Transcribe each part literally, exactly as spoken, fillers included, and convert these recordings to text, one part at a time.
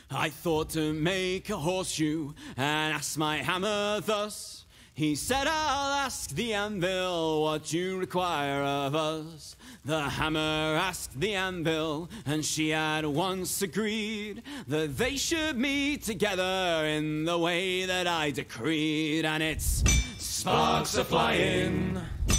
I thought to make a horseshoe and asked my hammer thus. He said, I'll ask the anvil what you require of us. The hammer asked the anvil, and she at once agreed that they should meet together in the way that I decreed. And it's sparks are flying,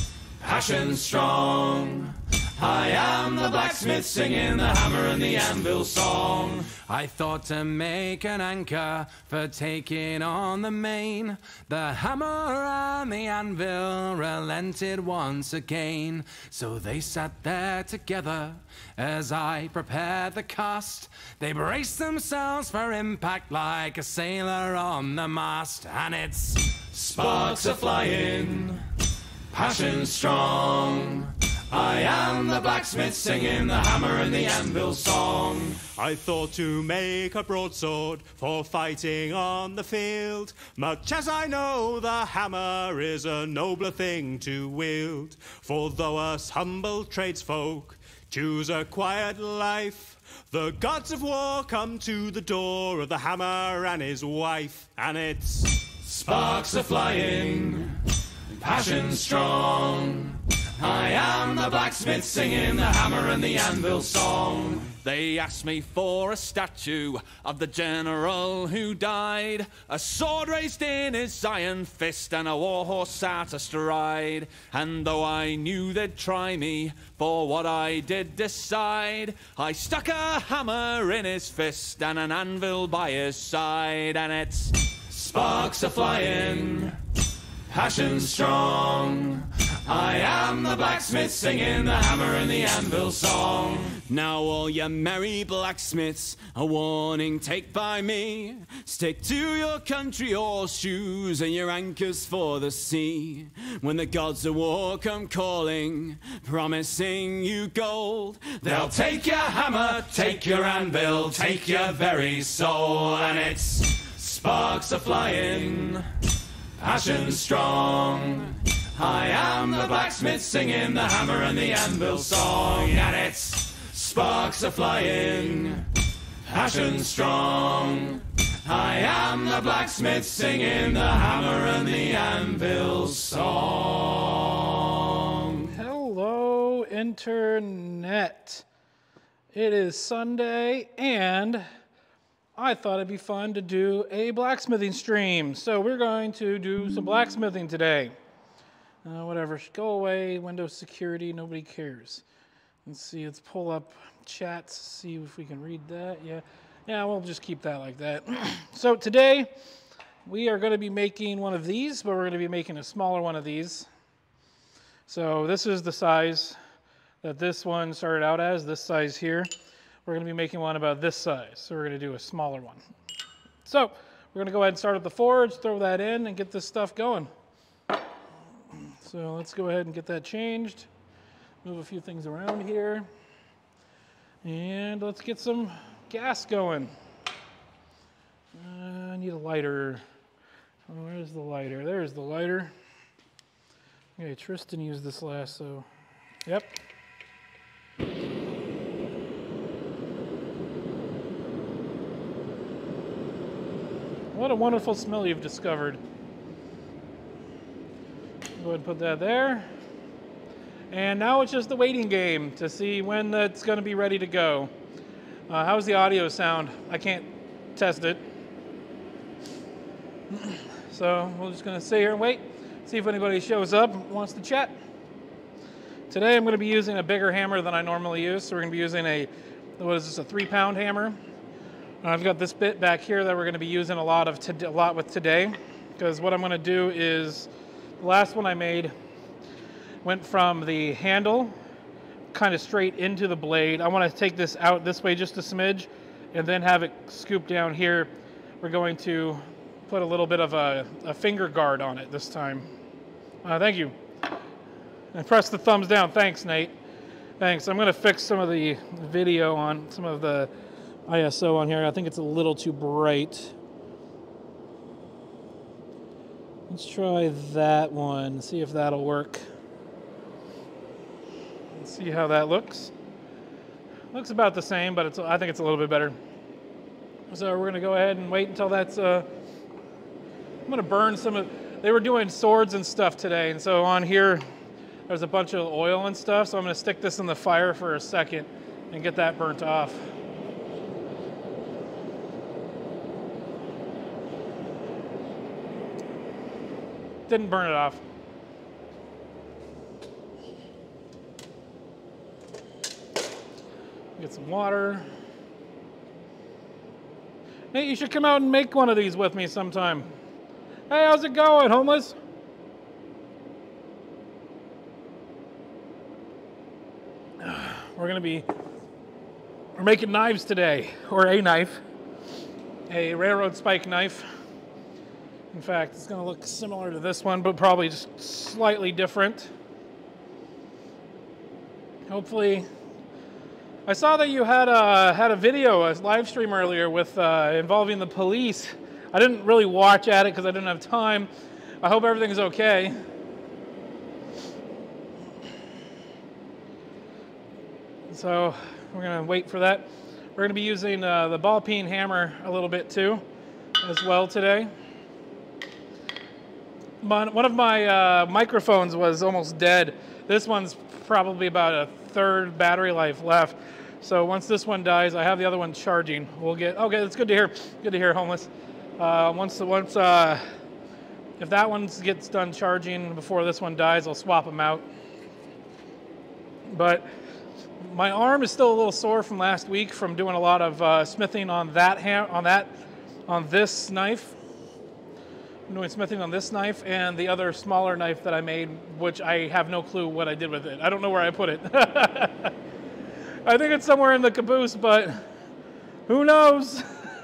passion strong. I am the blacksmith singing the hammer and the anvil song. I thought to make an anchor for taking on the main. The hammer and the anvil relented once again. So they sat there together as I prepared the cast. They braced themselves for impact like a sailor on the mast. And it's sparks are flying, passion strong. I am the blacksmith singing the hammer and the anvil song. I thought to make a broadsword for fighting on the field, much as I know the hammer is a nobler thing to wield. For though us humble tradesfolk choose a quiet life, the gods of war come to the door of the hammer and his wife. And it's sparks are flying, passion strong. I am the blacksmith singing the hammer and the anvil song. They asked me for a statue of the general who died, a sword raised in his iron fist and a war horse sat astride. And though I knew they'd try me for what I did decide, I stuck a hammer in his fist and an anvil by his side. And it's sparks are flying, passion strong. I am the blacksmith singing the hammer and the anvil song. Now all you merry blacksmiths, a warning take by me. Stick to your country horseshoes and your anchors for the sea. When the gods of war come calling, promising you gold, they'll take your hammer, take your anvil, take your very soul. And it's sparks are flying, passion strong. I am the blacksmith singing the hammer and the anvil song. And it's sparks are flying, passion strong. I am the blacksmith singing the hammer and the anvil song. Hello, Internet. It is Sunday, and I thought it'd be fun to do a blacksmithing stream. So we're going to do some blacksmithing today. Uh, whatever, go away, Windows security, nobody cares. Let's see, let's pull up chats, see if we can read that. Yeah, yeah, we'll just keep that like that. So today, we are going to be making one of these, but we're going to be making a smaller one of these. So this is the size that this one started out as, this size here. We're going to be making one about this size, so we're going to do a smaller one. So we're going to go ahead and start at the forge, throw that in, and get this stuff going. So let's go ahead and get that changed. Move a few things around here. And let's get some gas going. Uh, I need a lighter. Oh, where's the lighter? There's the lighter. Okay, Tristan used this last, so yep. What a wonderful smell you've discovered. Go ahead and put that there. And now it's just the waiting game to see when that's going to be ready to go. Uh, how's the audio sound? I can't test it. So we're just going to sit here and wait, see if anybody shows up and wants to chat. Today I'm going to be using a bigger hammer than I normally use. So we're going to be using a, what is this, a three pound hammer. And I've got this bit back here that we're going to be using a lot, of to, a lot with today. Because what I'm going to do is, the last one I made went from the handle kind of straight into the blade. I want to take this out this way just a smidge and then have it scoop down here. We're going to put a little bit of a, a finger guard on it this time. Uh, thank you. And press the thumbs down. Thanks, Nate. Thanks. I'm going to fix some of the video on some of the I S O on here. I think it's a little too bright. Let's try that one, see if that'll work. Let's see how that looks. Looks about the same, but it's, I think it's a little bit better. So we're gonna go ahead and wait until that's, uh, I'm gonna burn some of, they were doing swords and stuff today, and so on here, there's a bunch of oil and stuff, so I'm gonna stick this in the fire for a second and get that burnt off. Didn't burn it off. Get some water. Nate, you should come out and make one of these with me sometime. Hey, how's it going, homeless? We're gonna be, we're making knives today, or a knife, a railroad spike knife. In fact, it's gonna look similar to this one, but probably just slightly different. Hopefully, I saw that you had a, had a video, a live stream earlier with uh, involving the police. I didn't really watch at it because I didn't have time. I hope everything's okay. So we're gonna wait for that. We're gonna be using uh, the ball peen hammer a little bit too, as well today. One of my uh, microphones was almost dead. This one's probably about a third battery life left. So once this one dies, I have the other one charging. We'll get, okay, that's good to hear. Good to hear, homeless. Uh, once, once, uh, if that one gets done charging before this one dies, I'll swap them out. But my arm is still a little sore from last week from doing a lot of uh, smithing on that ham, on that, on this knife. I'm doing smithing on this knife and the other smaller knife that I made, which I have no clue what I did with it. I don't know where I put it. I think it's somewhere in the caboose, but who knows?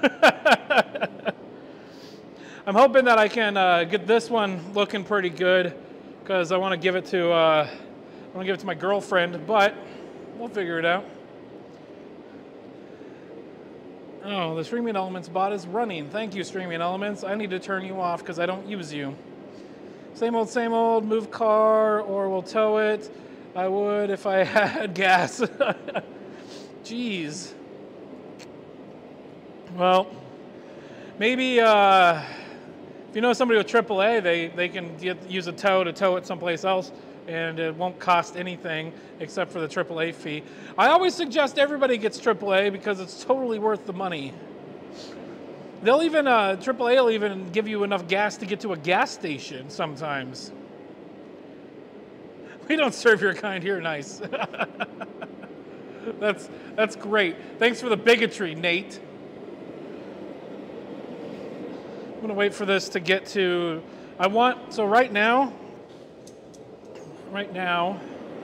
I'm hoping that I can uh, get this one looking pretty good because I want to give it to uh, I want to give it to my girlfriend, but we'll figure it out. Oh, the Streaming Elements bot is running. Thank you, Streaming Elements. I need to turn you off because I don't use you. Same old, same old. Move car or we'll tow it. I would if I had gas. Jeez. Well, maybe uh, if you know somebody with triple A, they, they can get, use a tow to tow it someplace else, and it won't cost anything except for the triple A fee. I always suggest everybody gets triple A because it's totally worth the money. They'll even, uh, triple A will even give you enough gas to get to a gas station sometimes. We don't serve your kind here, nice. that's, that's great. Thanks for the bigotry, Nate. I'm gonna wait for this to get to, I want, so right now, right now,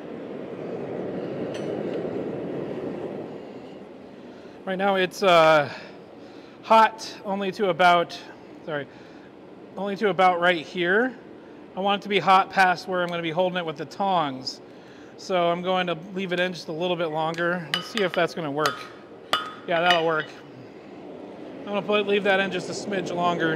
right now it's uh, hot only to about, sorry, only to about right here. I want it to be hot past where I'm going to be holding it with the tongs. So I'm going to leave it in just a little bit longer. Let's see if that's going to work. Yeah, that'll work. I'm going to put, leave that in just a smidge longer.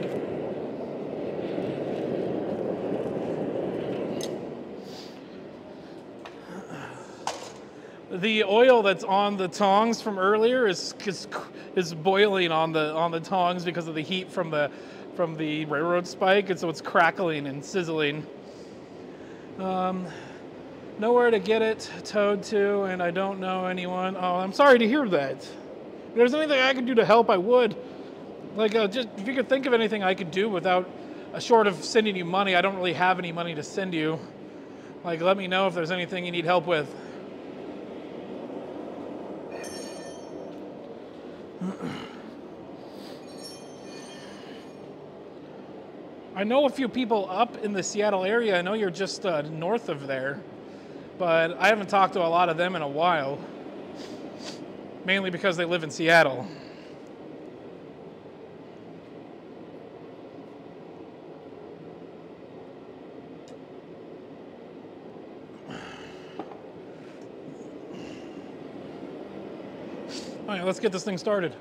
The oil that's on the tongs from earlier is is, is boiling on the on the tongs because of the heat from the from the railroad spike, and so it's crackling and sizzling. Um, nowhere to get it towed to, and I don't know anyone. Oh, I'm sorry to hear that. If there's anything I could do to help, I would. Like, uh, just if you could think of anything I could do without, uh, short of sending you money. I don't really have any money to send you. Like, let me know if there's anything you need help with. I know a few people up in the Seattle area. I know you're just uh, north of there, but I haven't talked to a lot of them in a while, mainly because they live in Seattle. All right, let's get this thing started.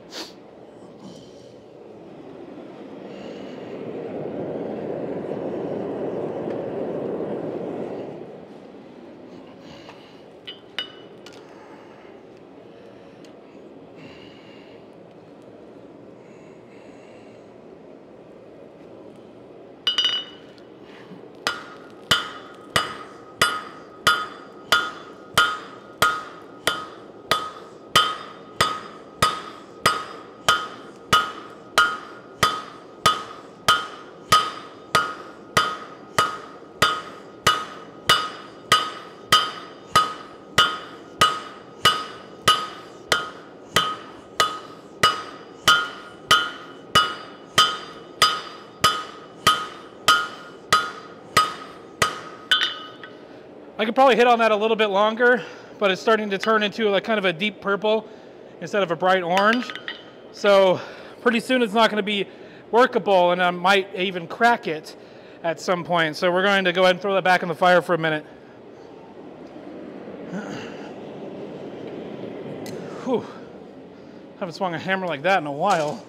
I could probably hit on that a little bit longer, but it's starting to turn into like kind of a deep purple instead of a bright orange. So pretty soon it's not going to be workable, and I might even crack it at some point. So we're going to go ahead and throw that back in the fire for a minute. Whew. Haven't swung a hammer like that in a while.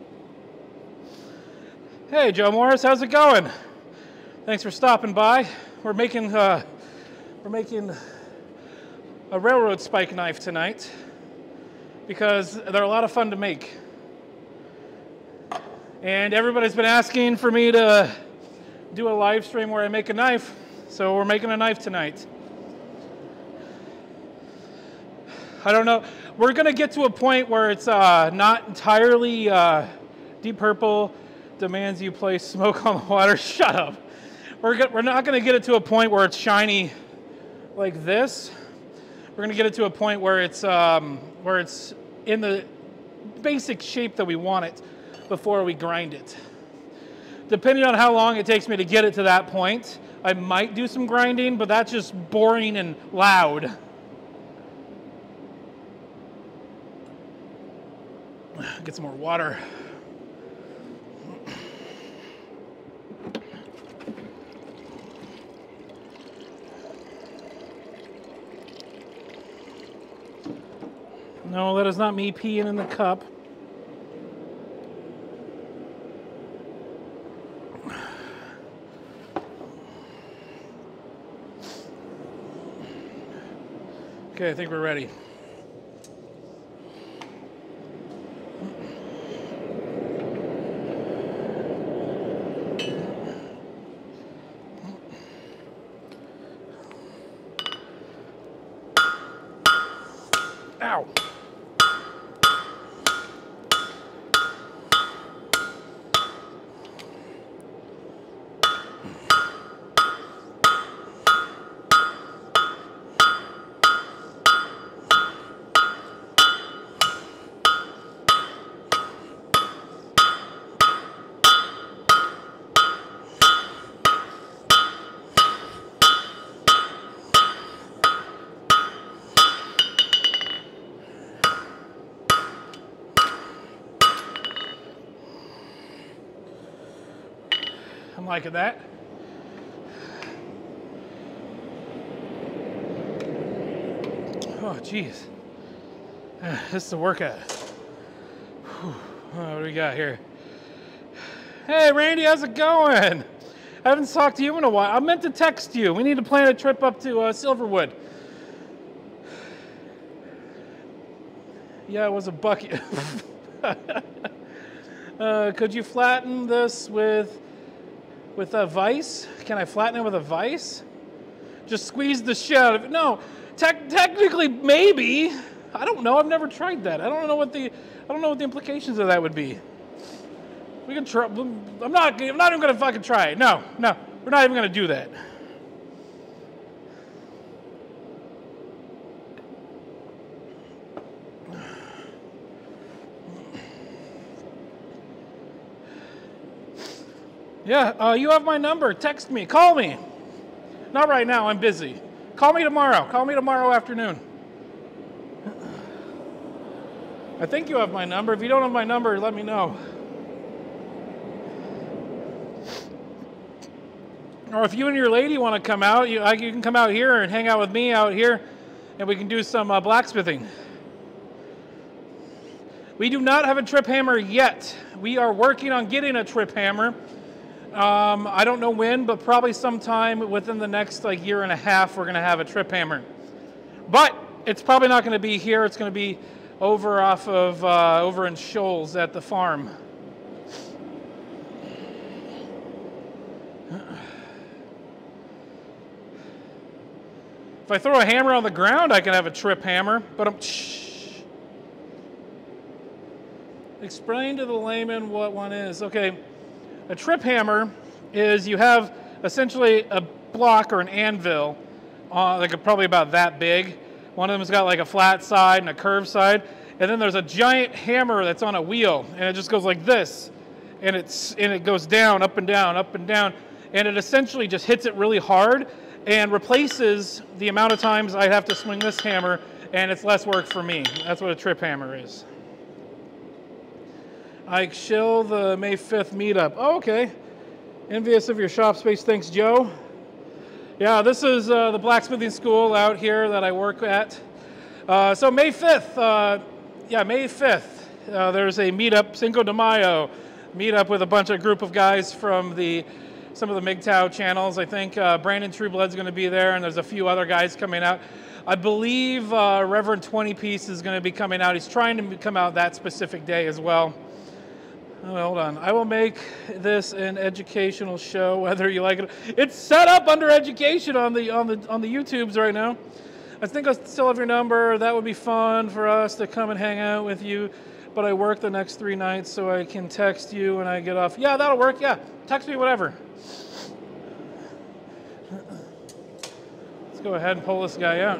Hey, Joe Morris, how's it going? Thanks for stopping by. We're making uh, we're making a railroad spike knife tonight because they're a lot of fun to make. And everybody's been asking for me to do a live stream where I make a knife, so we're making a knife tonight. I don't know. We're going to get to a point where it's uh, not entirely uh, deep purple, demands you place smoke on the water. Shut up. We're, go we're not going to get it to a point where it's shiny like this. We're going to get it to a point where it's, um, where it's in the basic shape that we want it before we grind it. Depending on how long it takes me to get it to that point, I might do some grinding, but that's just boring and loud. Get some more water. No, that is not me peeing in the cup. Okay, I think we're ready. Ow. I'm liking that. Oh, geez. Uh, this is a workout. Whew. Oh, what do we got here? Hey, Randy, how's it going? I haven't talked to you in a while. I meant to text you. We need to plan a trip up to uh, Silverwood. Yeah, it was a bucket. uh, could you flatten this with... With a vise? Can I flatten it with a vise? Just squeeze the shit out of it. No, te technically maybe. I don't know. I've never tried that. I don't know what the I don't know what the implications of that would be. We can try. I'm not. I'm not even gonna fucking try it. No, no. We're not even gonna do that. Yeah, uh, you have my number. Text me. Call me. Not right now. I'm busy. Call me tomorrow. Call me tomorrow afternoon. I think you have my number. If you don't have my number, let me know. Or if you and your lady want to come out, you, you can come out here and hang out with me out here, and we can do some uh, blacksmithing. We do not have a trip hammer yet. We are working on getting a trip hammer. Um, I don't know when, but probably sometime within the next like year and a half, we're going to have a trip hammer. But it's probably not going to be here. It's going to be over off of uh, over in Shoals at the farm. If I throw a hammer on the ground, I can have a trip hammer. But I'm. Shh. Explain to the layman what one is. Okay. A trip hammer is you have essentially a block or an anvil, uh, like a, probably about that big. One of them's got like a flat side and a curved side, and then there's a giant hammer that's on a wheel, and it just goes like this, and it's and it goes down, up and down, up and down, and it essentially just hits it really hard, and replaces the amount of times I have to swing this hammer, and it's less work for me. That's what a trip hammer is. I shill the May fifth meetup. Oh, okay. Envious of your shop space, thanks, Joe. Yeah, this is uh, the blacksmithing school out here that I work at. Uh, so May fifth, uh, yeah, May fifth, uh, there's a meetup, Cinco de Mayo, meetup with a bunch of group of guys from the some of the M G T O W channels. I think uh, Brandon Trueblood's going to be there, and there's a few other guys coming out. I believe uh, Reverend twenty Piece is going to be coming out. He's trying to come out that specific day as well. Oh, hold on. I will make this an educational show, whether you like it. It's set up under education on the on the on the YouTubes right now. I think I still have your number. That would be fun for us to come and hang out with you. But I work the next three nights, so I can text you when I get off. Yeah, that'll work. Yeah, text me, whatever. Let's go ahead and pull this guy out.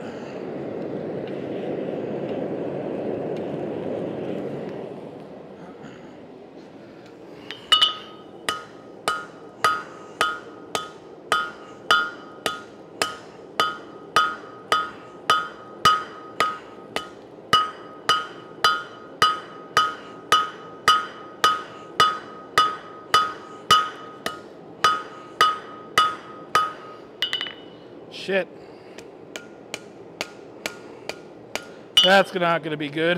Shit. That's not going to be good.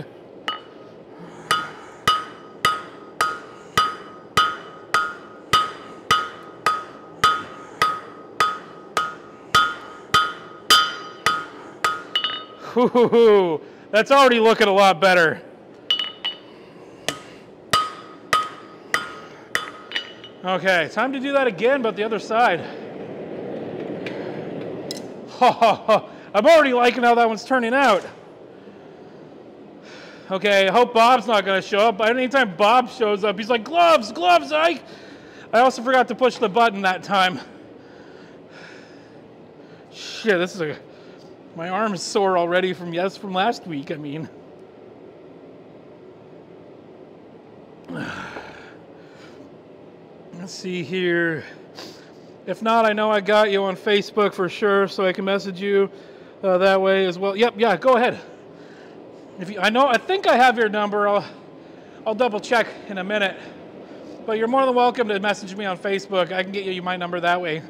Ooh, that's already looking a lot better. Okay, time to do that again, but the other side. I'm already liking how that one's turning out. Okay, I hope Bob's not going to show up. But anytime Bob shows up, he's like, gloves, gloves, Ike. I also forgot to push the button that time. Shit, this is a... My arm is sore already from, yes, from last week, I mean. Let's see here. If not, I know I got you on Facebook for sure, so I can message you uh, that way as well. Yep, yeah, go ahead. If you, I know, I think I have your number. I'll, I'll double check in a minute. But you're more than welcome to message me on Facebook. I can get you my number that way.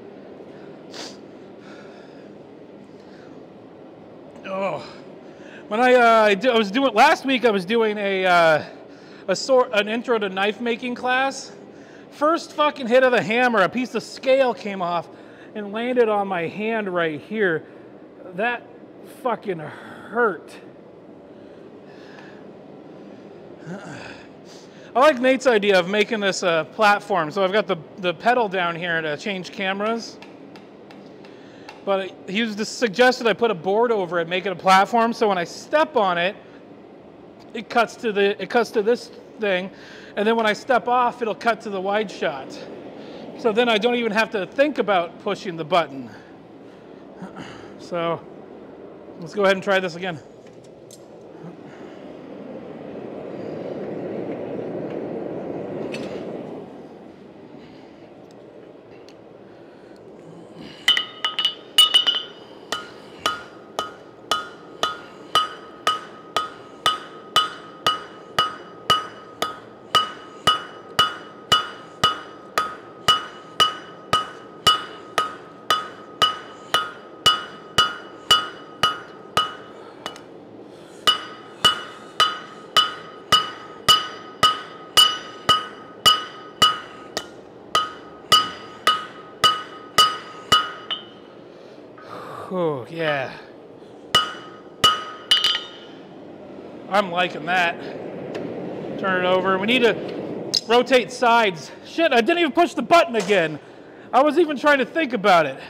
Oh, when I, uh, I, do, I was doing last week, I was doing a uh, a sort an intro to knife making class. First fucking hit of the hammer, a piece of scale came off and landed on my hand right here. That fucking hurt. I like Nate's idea of making this a platform. So I've got the, the pedal down here to change cameras. But he was just suggested I put a board over it, make it a platform, so when I step on it, it cuts to the it cuts to this thing. And then when I step off, it'll cut to the wide shot. So then I don't even have to think about pushing the button. So let's go ahead and try this again. Oh, yeah. I'm liking that. Turn it over. We need to rotate sides. Shit, I didn't even push the button again. I was even trying to think about it.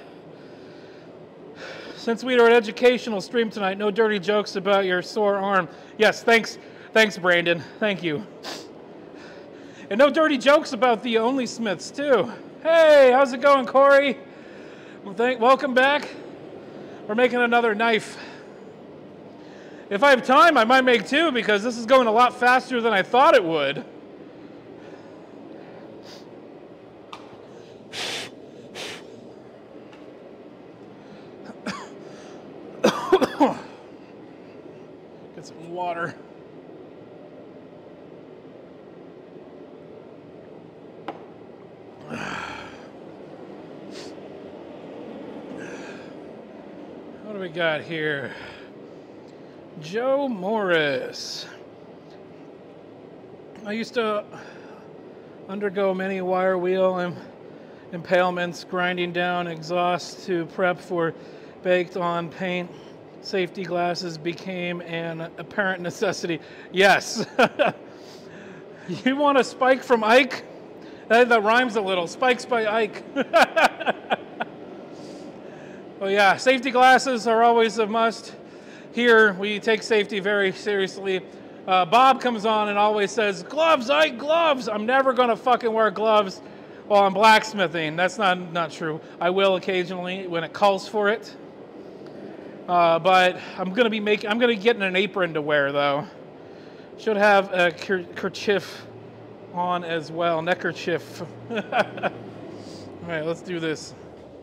Since we are an educational stream tonight, no dirty jokes about your sore arm. Yes, thanks. Thanks, Brandon. Thank you. And no dirty jokes about the Only Smiths, too. Hey, how's it going, Corey? Well, thank, welcome back. We're making another knife. If I have time, I might make two because this is going a lot faster than I thought it would. Some water. What do we got here? Joe Morris. I used to undergo many wire wheel and impalements, grinding down exhaust to prep for baked on paint. Safety glasses became an apparent necessity. Yes. You want a spike from Ike? That, that rhymes a little. Spikes by Ike. Well, yeah, safety glasses are always a must. Here, we take safety very seriously. Uh, Bob comes on and always says, gloves, Ike, gloves. I'm never going to fucking wear gloves while I'm blacksmithing. That's not, not true. I will occasionally when it calls for it. Uh, but I'm going to be making, I'm going to be getting an apron to wear, though. Should have a ker kerchief on as well, neckerchief. All right, let's do this.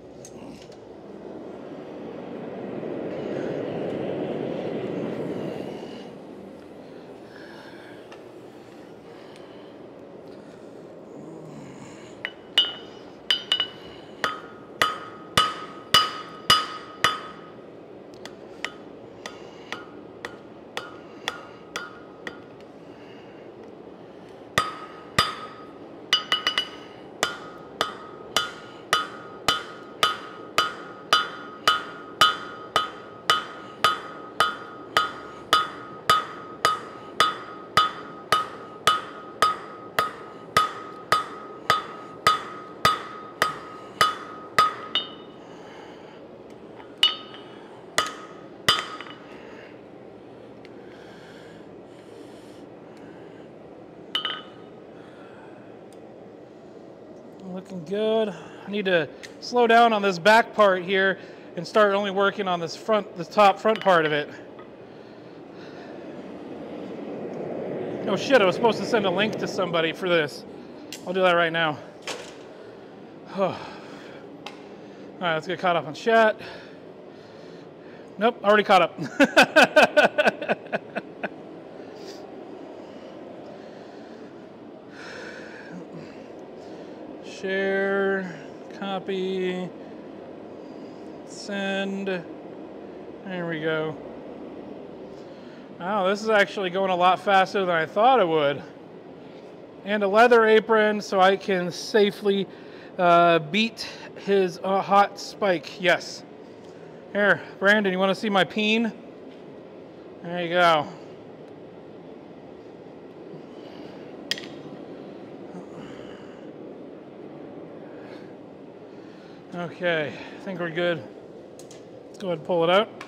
Looking good. I need to slow down on this back part here and start only working on this front, this top front part of it. Oh shit, I was supposed to send a link to somebody for this. I'll do that right now. Oh. All right, let's get caught up on chat. Nope, already caught up. Share, copy, send. There we go. Wow, this is actually going a lot faster than I thought it would. And a leather apron so I can safely uh, beat his uh, hot spike. Yes. Here, Brandon, you want to see my peen? There you go. Okay, I think we're good. Let's go ahead and pull it out.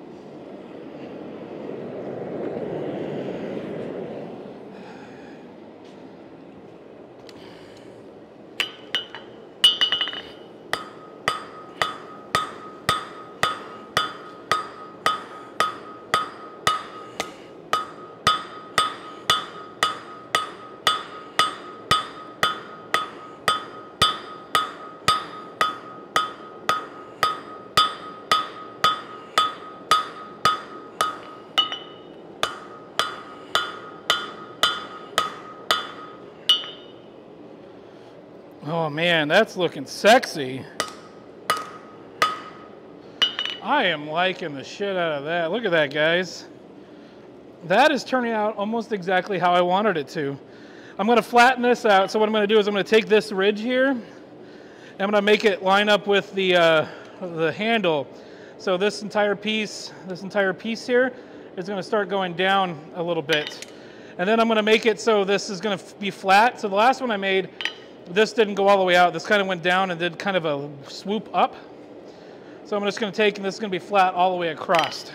Oh man, that's looking sexy. I am liking the shit out of that. Look at that, guys. That is turning out almost exactly how I wanted it to. I'm going to flatten this out. So what I'm going to do is I'm going to take this ridge here, and I'm going to make it line up with the uh, the handle. So this entire piece, this entire piece here, is going to start going down a little bit. And then I'm going to make it so this is going to be flat. So the last one I made, this didn't go all the way out. This kind of went down and did kind of a swoop up. So I'm just going to take, and this is going to be flat all the way across.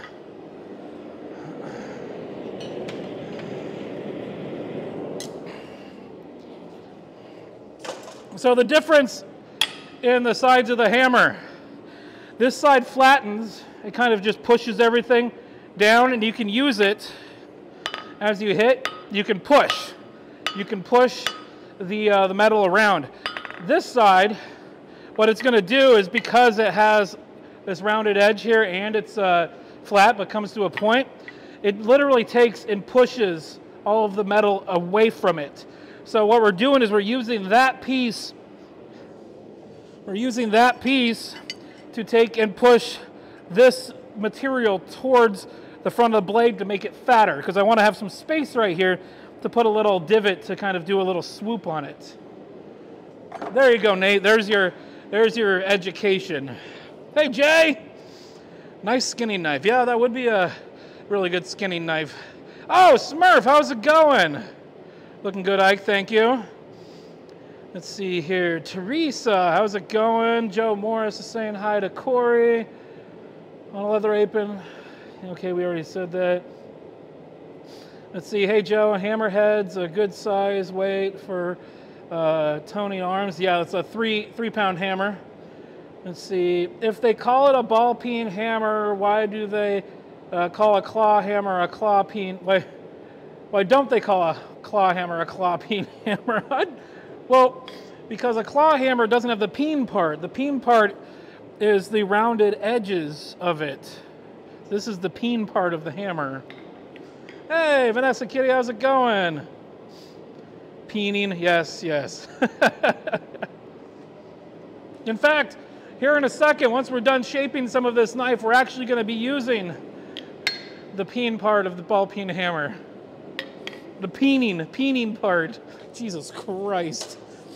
So the difference in the sides of the hammer, this side flattens, it kind of just pushes everything down, and you can use it as you hit. You can push. You can push the, uh, the metal around. This side, what it's going to do is, because it has this rounded edge here and it's uh, flat but comes to a point, it literally takes and pushes all of the metal away from it. So what we're doing is we're using that piece, we're using that piece to take and push this material towards the front of the blade to make it fatter, because I want to have some space right here to put a little divot to kind of do a little swoop on it. There you go, Nate. There's your, there's your education. Hey, Jay. Nice skinning knife. Yeah, that would be a really good skinning knife. Oh, Smurf, how's it going? Looking good, Ike. Thank you. Let's see here. Teresa, how's it going? Joe Morris is saying hi to Corey on a leather apron. Okay, we already said that. Let's see. Hey, Joe, hammerhead's a good size weight for uh, Tony Arms. Yeah, that's a three three pound hammer. Let's see. If they call it a ball peen hammer, why do they uh, call a claw hammer a claw peen? Why, why don't they call a claw hammer a claw peen hammer? Well, because a claw hammer doesn't have the peen part. The peen part is the rounded edges of it. This is the peen part of the hammer. Hey, Vanessa Kitty, how's it going? Peening, yes, yes. In fact, here in a second, once we're done shaping some of this knife, we're actually going to be using the peen part of the ball peen hammer. The peening, peening part. Jesus Christ.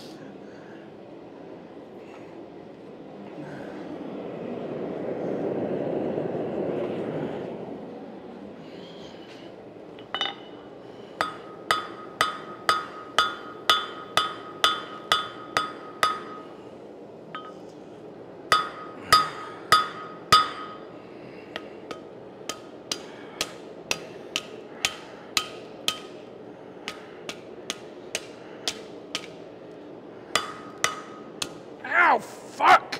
Ow, fuck!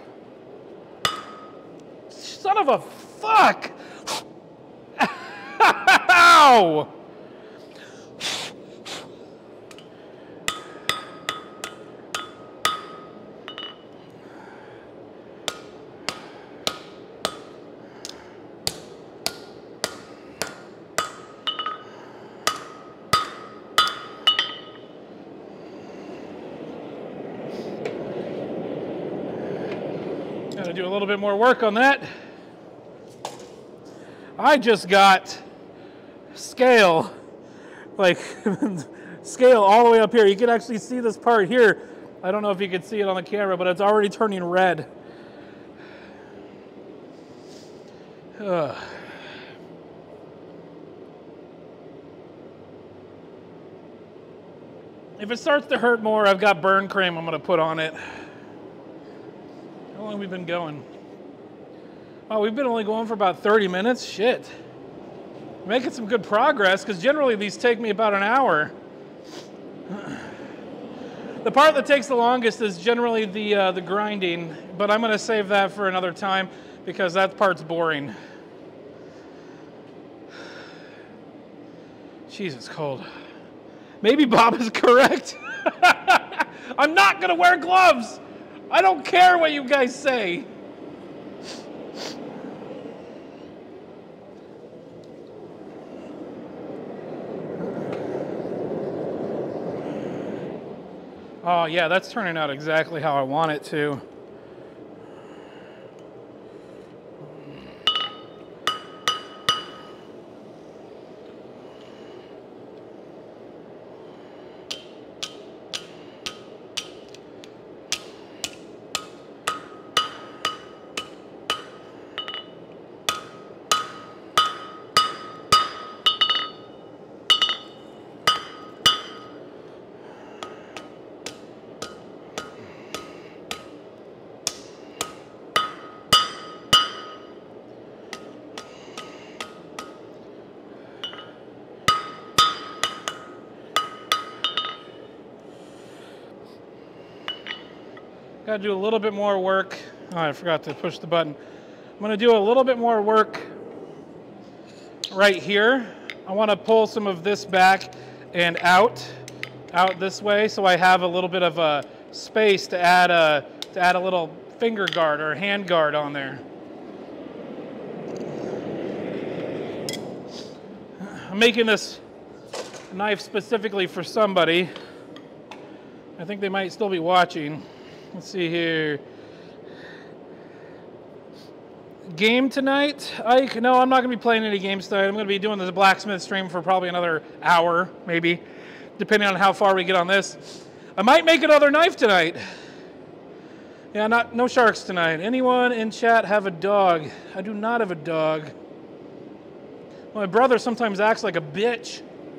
Son of a fuck! Ow! Gotta do a little bit more work on that. I just got scale, like scale all the way up here. You can actually see this part here. I don't know if you can see it on the camera, but it's already turning red. Ugh. If it starts to hurt more, I've got burn cream I'm gonna put on it. How long have we been going? Oh, we've been only going for about thirty minutes? Shit. Making some good progress, because generally these take me about an hour. The part that takes the longest is generally the, uh, the grinding, but I'm going to save that for another time, because that part's boring. Jesus, cold. Maybe Bob is correct. I'm not going to wear gloves. I don't care what you guys say. Oh yeah, that's turning out exactly how I want it to. Got to do a little bit more work. Oh, I forgot to push the button. I'm going to do a little bit more work right here. I want to pull some of this back and out, out this way, so I have a little bit of a space to add a to add a little finger guard or hand guard on there. I'm making this knife specifically for somebody. I think they might still be watching. Let's see here. Game tonight? Ike? No, I'm not going to be playing any games tonight. I'm going to be doing this blacksmith stream for probably another hour, maybe, depending on how far we get on this. I might make another knife tonight. Yeah, not no sharks tonight. Anyone in chat have a dog? I do not have a dog. My brother sometimes acts like a bitch.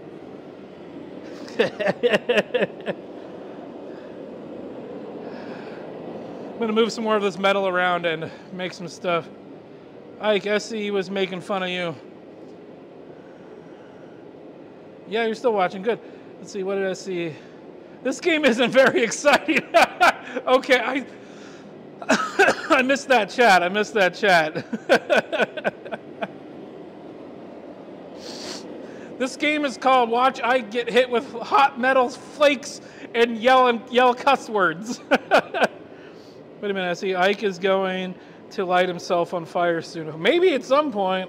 I'm going to move some more of this metal around and make some stuff. Ike, S C was making fun of you. Yeah, you're still watching. Good. Let's see, what did I see? This game isn't very exciting. Okay, I I missed that chat. I missed that chat. This game is called Watch I Get Hit with Hot Metal Flakes and Yell and Yell Cuss Words. Wait a minute, I see Ike is going to light himself on fire soon. Maybe at some point.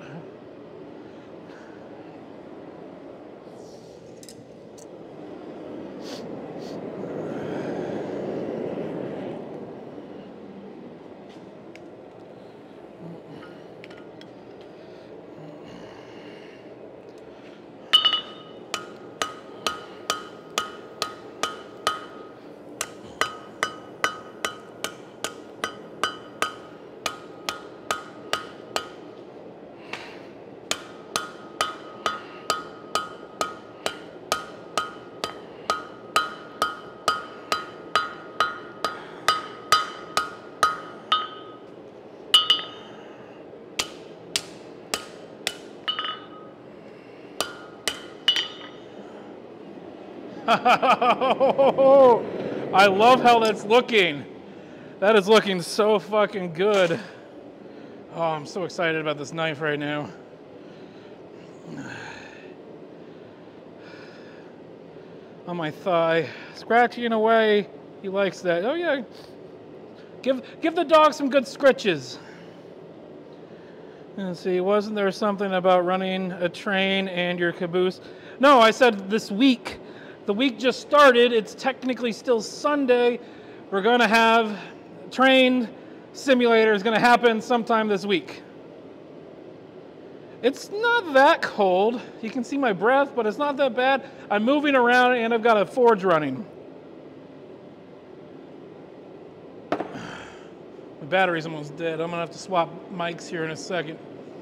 I love how that's looking. That is looking so fucking good. Oh, I'm so excited about this knife right now. On my thigh. Scratching away. He likes that. Oh yeah. Give give the dog some good scritches. Let's see, wasn't there something about running a train and your caboose? No, I said this week. The week just started. It's technically still Sunday. We're going to have train simulator is going to happen sometime this week. It's not that cold. You can see my breath, but it's not that bad. I'm moving around and I've got a forge running. My battery's almost dead. I'm going to have to swap mics here in a second.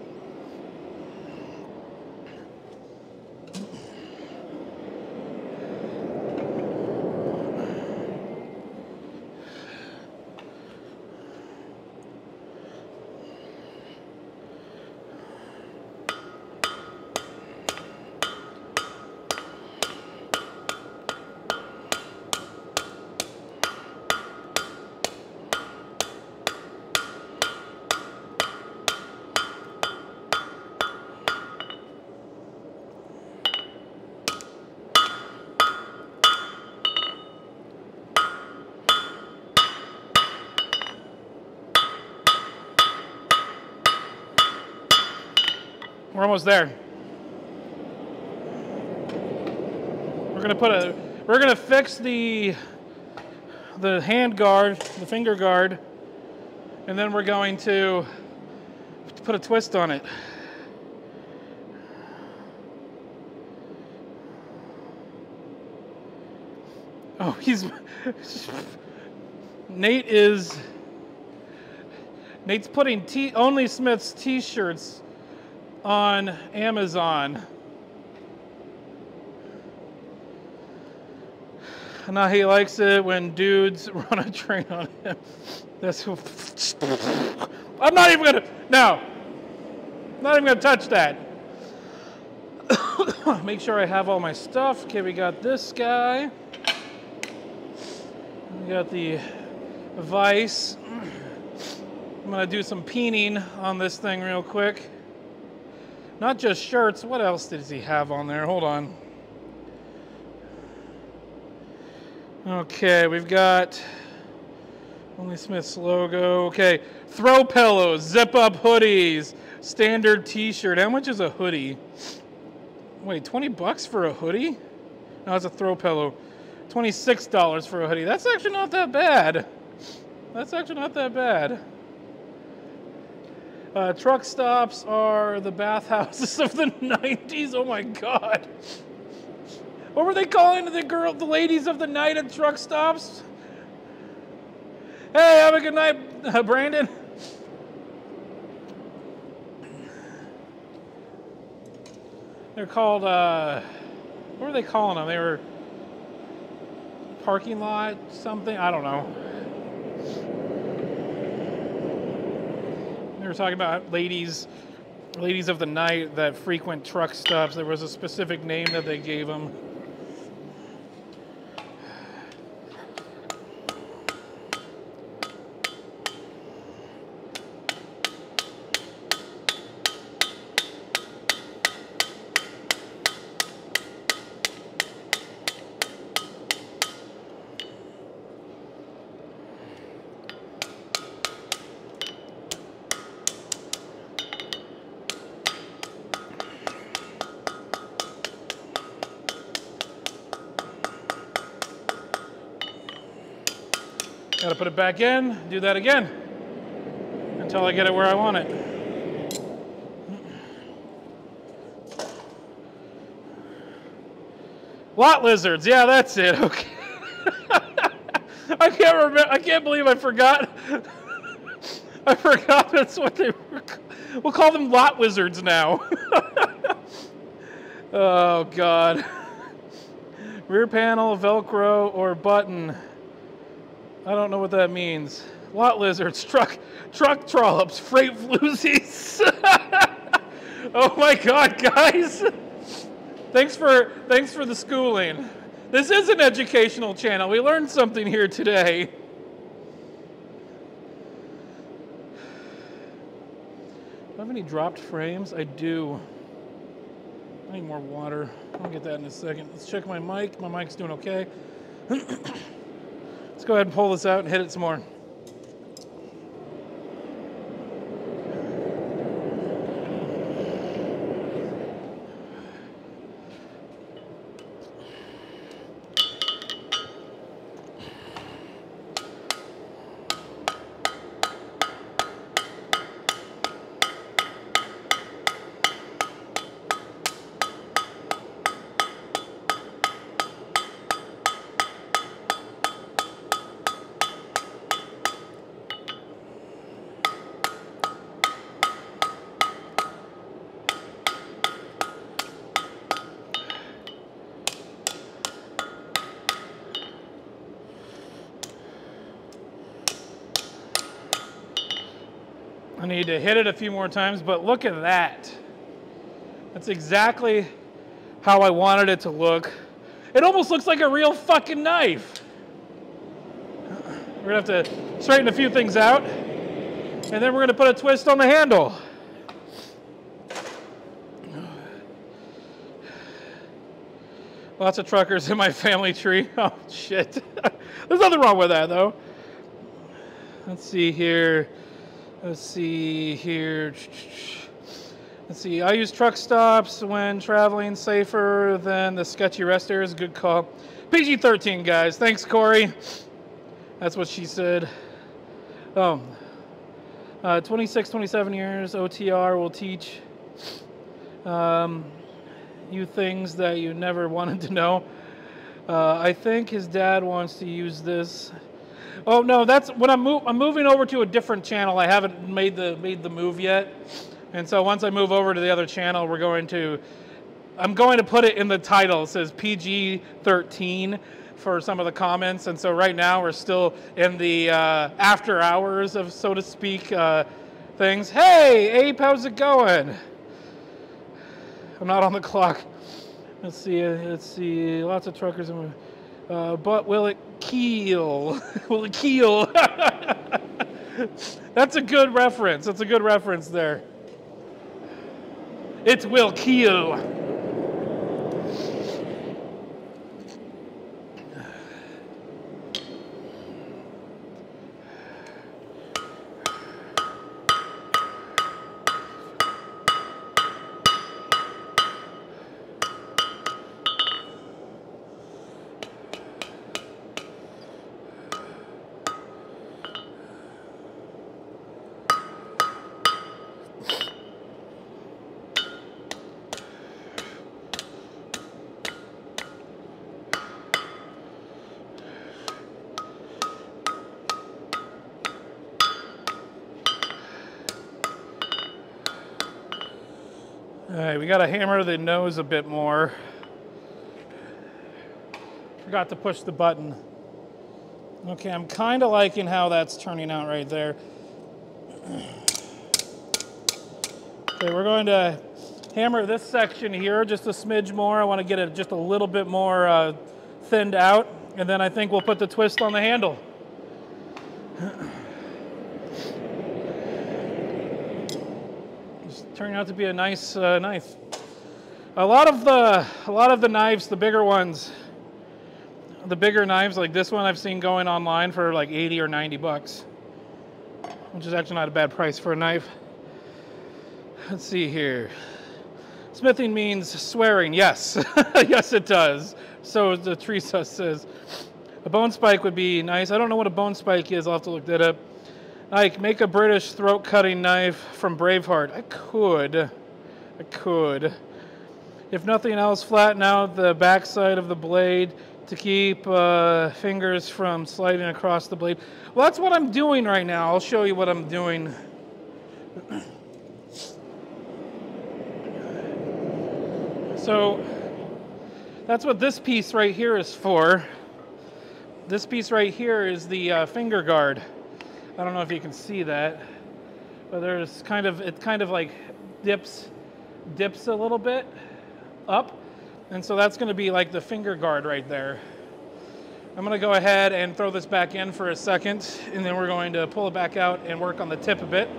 We're almost there. We're gonna put a, we're gonna fix the, the hand guard, the finger guard, and then we're going to put a twist on it. Oh, he's, Nate is, Nate's putting T, Only Smith's t-shirts on Amazon. Now he likes it when dudes run a train on him. That's I'm not even gonna no. Not even gonna touch that. Make sure I have all my stuff. Okay, we got this guy. We got the vise. I'm gonna do some peening on this thing real quick. Not just shirts, what else does he have on there? Hold on. Okay, we've got Only Smith's logo. Okay, throw pillows, zip up hoodies, standard t-shirt. How much is a hoodie? Wait, twenty bucks for a hoodie? No, it's a throw pillow. twenty-six dollars for a hoodie. That's actually not that bad. That's actually not that bad. Uh, truck stops are the bathhouses of the nineties. Oh my God. What were they calling the girl, the ladies of the night at truck stops? Hey, have a good night, uh, Brandon. They're called, uh, what were they calling them? They were parking lot something? I don't know. They were talking about ladies, ladies of the night that frequent truck stops. There was a specific name that they gave them. Gotta put it back in, do that again until I get it where I want it. Lot lizards, yeah, that's it. Okay. I can't remember. I can't believe I forgot. I forgot that's what they were. We'll call them lot wizards now. Oh God. Rear panel, Velcro, or button. I don't know what that means. Lot lizards, truck, truck trollops, freight floozies. Oh my God, guys! Thanks for thanks for the schooling. This is an educational channel. We learned something here today. Do I have any dropped frames? I do. I need more water. I'll get that in a second. Let's check my mic. My mic's doing okay. Let's go ahead and pull this out and hit it some more. I need to hit it a few more times, but look at that. That's exactly how I wanted it to look. It almost looks like a real fucking knife. We're gonna have to straighten a few things out, and then we're gonna put a twist on the handle. Lots of truckers in my family tree. Oh, shit. There's nothing wrong with that, though. Let's see here. Let's see here. Let's see. I use truck stops when traveling, safer than the sketchy rest areas. Good call. P G thirteen, guys. Thanks, Corey. That's what she said. Oh. Uh, twenty-six, twenty-seven years. O T R will teach um, you things that you never wanted to know. Uh, I think his dad wants to use this. Oh no, that's when I'm, move, I'm moving over to a different channel. I haven't made the made the move yet, and so once I move over to the other channel, we're going to. I'm going to put it in the title. It says P G thirteen for some of the comments, and so right now we're still in the uh, after hours of, so to speak, uh, things. Hey, Abe, how's it going? I'm not on the clock. Let's see. Let's see. Lots of truckers. In Uh, but will it keel? Will it keel? That's a good reference. That's a good reference there. It will keel. All right, we got to hammer the nose a bit more. Forgot to push the button. Okay, I'm kind of liking how that's turning out right there. Okay, we're going to hammer this section here just a smidge more. I want to get it just a little bit more uh, thinned out, and then I think we'll put the twist on the handle. It's turning out to be a nice uh, knife. A lot of the a lot of the knives, the bigger ones, the bigger knives like this one, I've seen going online for like eighty or ninety bucks, which is actually not a bad price for a knife. Let's see here. Smithing means swearing. Yes, yes it does. So the Teresa says. A bone spike would be nice. I don't know what a bone spike is. I'll have to look that up. Like, make a British throat-cutting knife from Braveheart. I could. I could. If nothing else, flatten out the backside of the blade to keep uh, fingers from sliding across the blade. Well, that's what I'm doing right now. I'll show you what I'm doing. So, that's what this piece right here is for. This piece right here is the uh, finger guard. I don't know if you can see that, but there's kind of, it kind of like dips, dips a little bit up. And so that's gonna be like the finger guard right there. I'm gonna go ahead and throw this back in for a second, and then we're going to pull it back out and work on the tip a bit.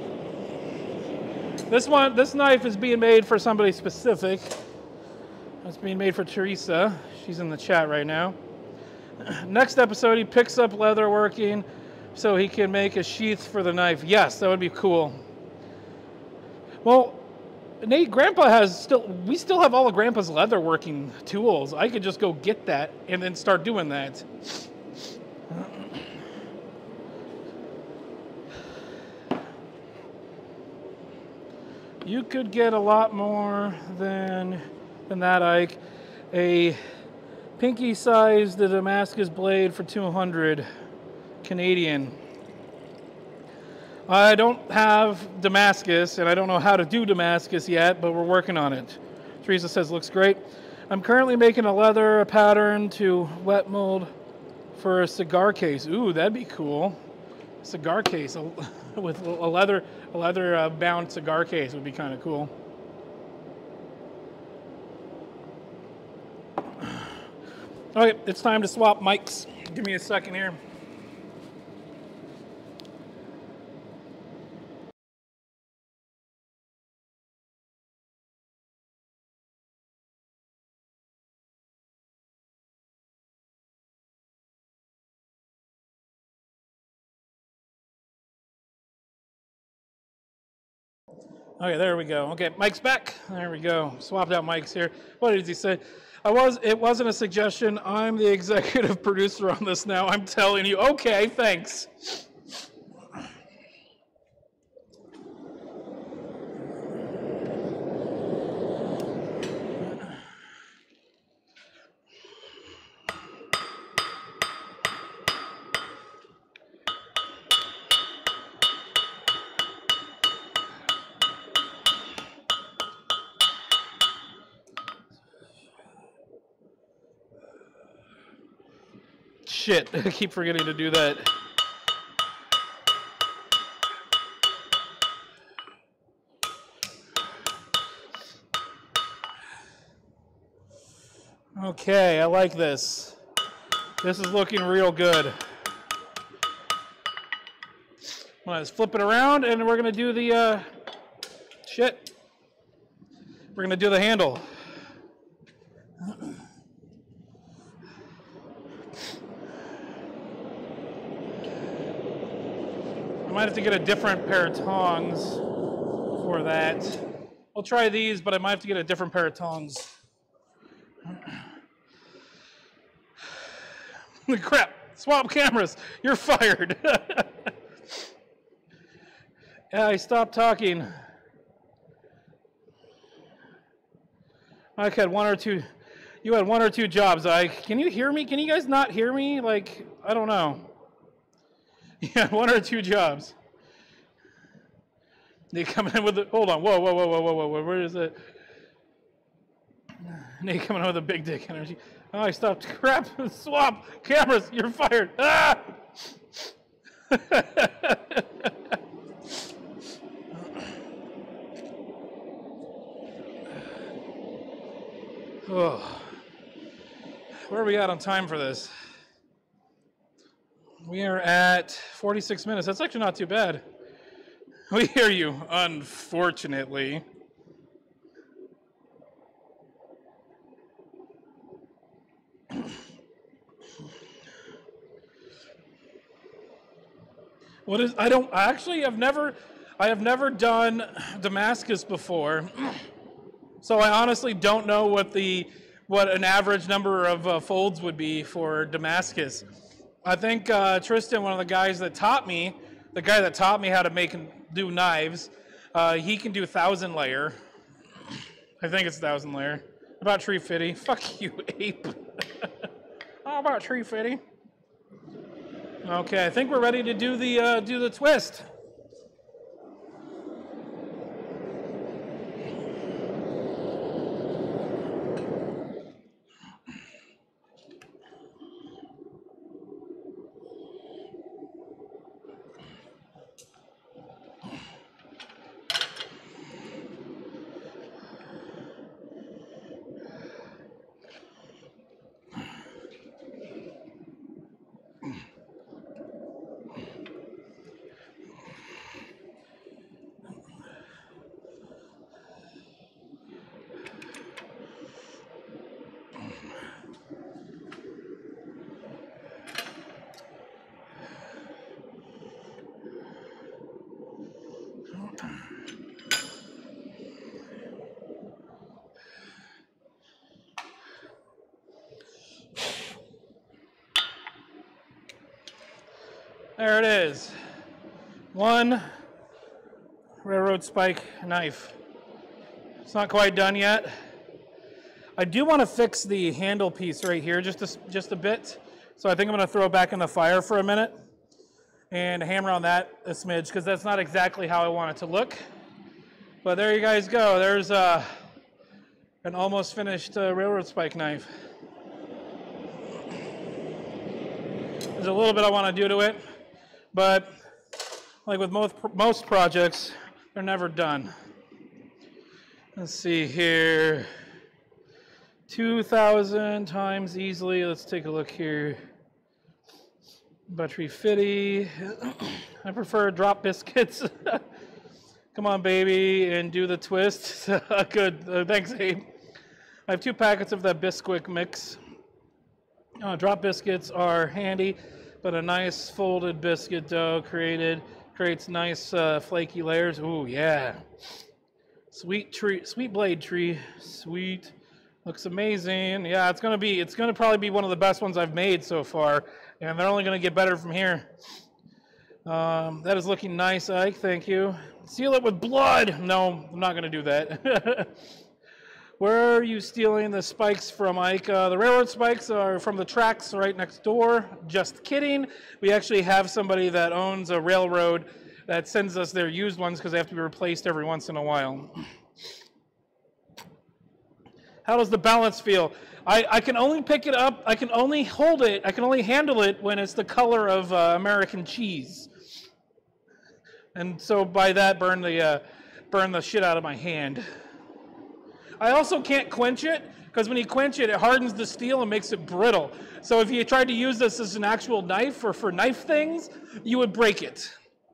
This one, this knife is being made for somebody specific. It's being made for Teresa. She's in the chat right now. Next episode, he picks up leather working so he can make a sheath for the knife. Yes, that would be cool. Well, Nate, Grandpa has still, we still have all of Grandpa's leather working tools. I could just go get that and then start doing that. You could get a lot more than, than that, Ike. A pinky-sized Damascus blade for two hundred Canadian. I don't have Damascus, and I don't know how to do Damascus yet, but we're working on it. Teresa says, looks great. I'm currently making a leather pattern to wet mold for a cigar case. Ooh, that'd be cool. Cigar case with a leather, a leather uh, bound cigar case would be kind of cool. Okay, it's time to swap mics. Give me a second here. Okay, there we go. Okay, mic's back. There we go. Swapped out mics here. What did he say? I was. It wasn't a suggestion. I'm the executive producer on this now. I'm telling you. Okay, thanks. Shit, I keep forgetting to do that. Okay, I like this. This is looking real good. Let's flip it around and we're gonna do the, uh, shit. We're gonna do the handle. I might have to get a different pair of tongs for that. I'll try these, but I might have to get a different pair of tongs. Crap, swap cameras, you're fired. Yeah, I stopped talking. I had one or two, you had one or two jobs. I, can you hear me? Can you guys not hear me? Like, I don't know. Yeah, one or two jobs. Nate coming in with the, hold on, whoa, whoa, whoa, whoa, whoa, whoa, whoa, where is it? Nate coming in with a big dick energy. Oh, I stopped. Crap, swap, cameras, you're fired. Ah! Oh. Where are we at on time for this? We are at forty-six minutes. That's actually not too bad. We hear you, unfortunately. What is, I don't, I actually have never, I have never done Damascus before. So I honestly don't know what the, what an average number of uh, folds would be for Damascus. I think uh, Tristan, one of the guys that taught me, the guy that taught me how to make and do knives, uh, he can do thousand layer. I think it's thousand layer. About tree fitty. Fuck you, ape. How about tree fitty? Okay, I think we're ready to do the uh, do the twist. There it is. One railroad spike knife. It's not quite done yet. I do want to fix the handle piece right here just a, just a bit. So I think I'm going to throw it back in the fire for a minute and hammer on that a smidge because that's not exactly how I want it to look. But there you guys go. There's uh, an almost finished uh, railroad spike knife. There's a little bit I want to do to it, but like with most most projects, they're never done. Let's see here. two thousand times easily. Let's take a look here. Buttery fitty. I prefer drop biscuits. Come on, baby, and do the twist. Good. Uh, thanks, Abe. I have two packets of that Bisquick mix. Uh, drop biscuits are handy, but a nice folded biscuit dough created creates nice uh, flaky layers. Ooh, yeah. Sweet tree, sweet blade tree, sweet. Looks amazing. Yeah, it's gonna be. It's gonna probably be one of the best ones I've made so far, and they're only gonna get better from here. Um, that is looking nice, Ike. Thank you. Seal it with blood. No, I'm not gonna do that. Where are you stealing the spikes from, Ike? Uh, the railroad spikes are from the tracks right next door. Just kidding. We actually have somebody that owns a railroad that sends us their used ones because they have to be replaced every once in a while. How does the balance feel? I, I can only pick it up, I can only hold it, I can only handle it when it's the color of uh, American cheese. And so by that, burn the, uh, burn the shit out of my hand. I also can't quench it, because when you quench it, it hardens the steel and makes it brittle. So if you tried to use this as an actual knife or for knife things, you would break it.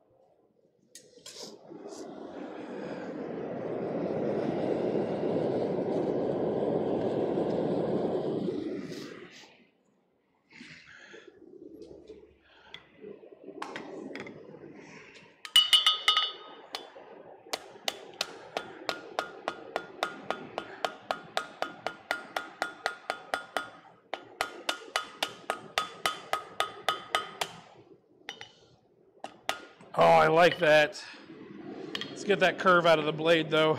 Oh, I like that. Let's get that curve out of the blade, though.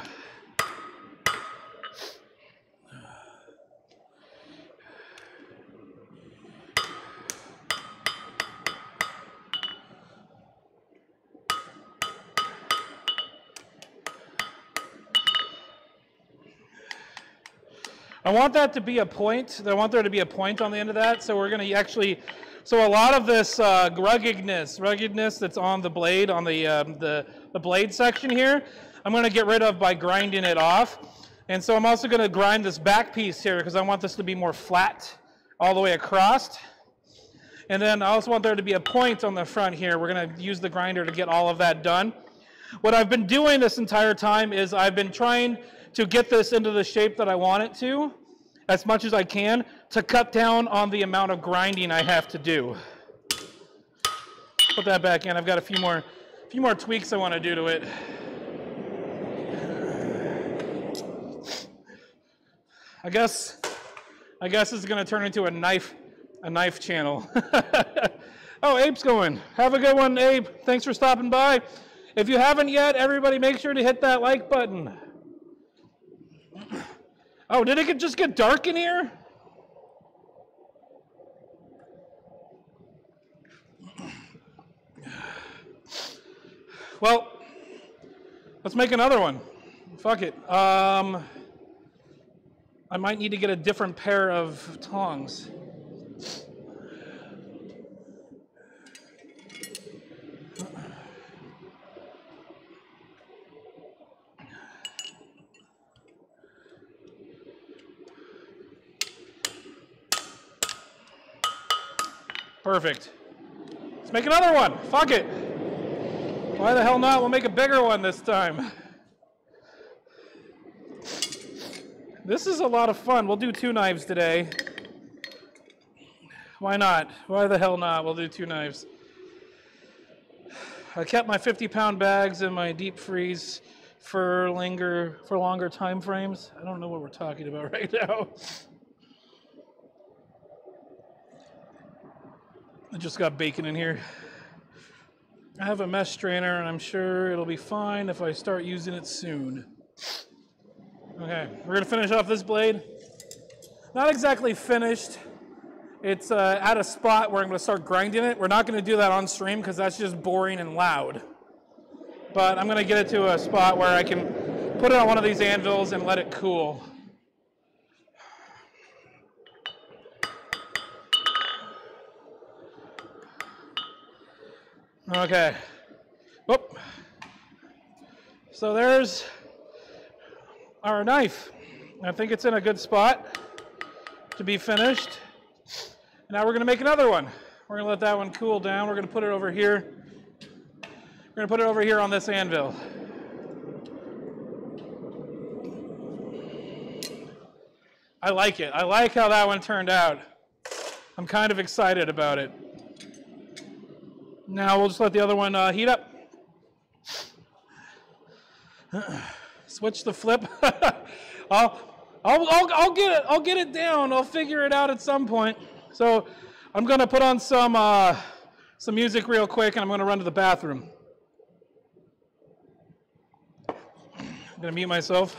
I want that to be a point. I want there to be a point on the end of that. So we're going to actually, so a lot of this uh, ruggedness, ruggedness that's on the blade, on the, um, the, the blade section here, I'm going to get rid of by grinding it off. And so I'm also going to grind this back piece here because I want this to be more flat all the way across. And then I also want there to be a point on the front here. We're going to use the grinder to get all of that done. What I've been doing this entire time is I've been trying to get this into the shape that I want it to, as much as I can, to cut down on the amount of grinding I have to do. Put that back in. I've got a few more, a few more tweaks I want to do to it. I guess, I guess it's going to turn into a knife, a knife channel. Oh, Abe's going. Have a good one, Abe. Thanks for stopping by. If you haven't yet, everybody make sure to hit that like button. Oh, did it get, just get dark in here? Well, let's make another one. Fuck it. Um, I might need to get a different pair of tongs. Perfect. Let's make another one. Fuck it. Why the hell not? We'll make a bigger one this time. This is a lot of fun. We'll do two knives today. Why not? Why the hell not? We'll do two knives. I kept my fifty pound bags in my deep freeze for longer, for longer time frames. I don't know what we're talking about right now. I just got bacon in here. I have a mesh strainer, and I'm sure it'll be fine if I start using it soon. Okay, we're gonna finish off this blade. Not exactly finished. It's uh, at a spot where I'm gonna start grinding it. We're not gonna do that on stream because that's just boring and loud. But I'm gonna get it to a spot where I can put it on one of these anvils and let it cool. Okay. Whoop. So there's our knife. I think it's in a good spot to be finished. Now we're going to make another one. We're going to let that one cool down. We're going to put it over here. We're going to put it over here on this anvil. I like it. I like how that one turned out. I'm kind of excited about it. Now we'll just let the other one uh, heat up. Switch the flip. I'll, I'll, I'll, I'll get it. I'll get it down. I'll figure it out at some point. So I'm going to put on some uh, some music real quick, and I'm going to run to the bathroom. I'm going to mute myself.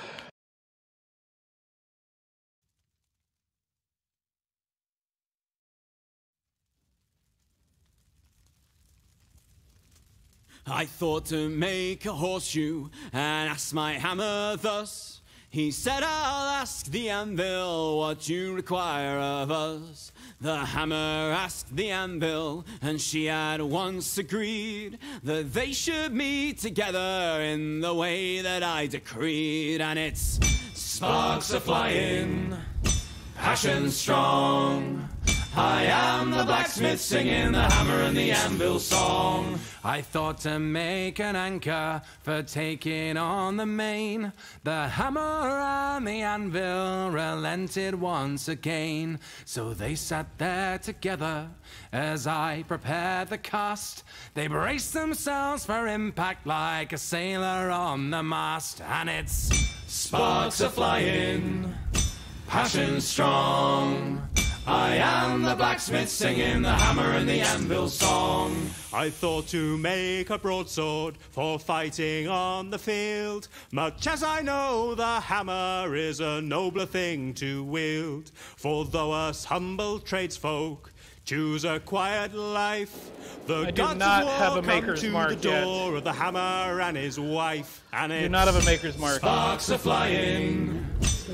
I thought to make a horseshoe and asked my hammer thus. He said, I'll ask the anvil what you require of us. The hammer asked the anvil, and she at once agreed that they should meet together in the way that I decreed. And it's sparks are flying, passion strong. I am the blacksmith singing the hammer and the anvil song. I thought to make an anchor for taking on the main. The hammer and the anvil relented once again. So they sat there together as I prepared the cast. They braced themselves for impact like a sailor on the mast. And it's sparks are flying, passion strong. I am the blacksmith singing the hammer and the anvil song. I thought to make a broadsword for fighting on the field, much as I know the hammer is a nobler thing to wield. For though us humble tradesfolk choose a quiet life, the I do gods not of war have a come maker's to mark the door yet. of the hammer and his wife. And I do it's not have a maker's mark. Sparks are flying, Let's go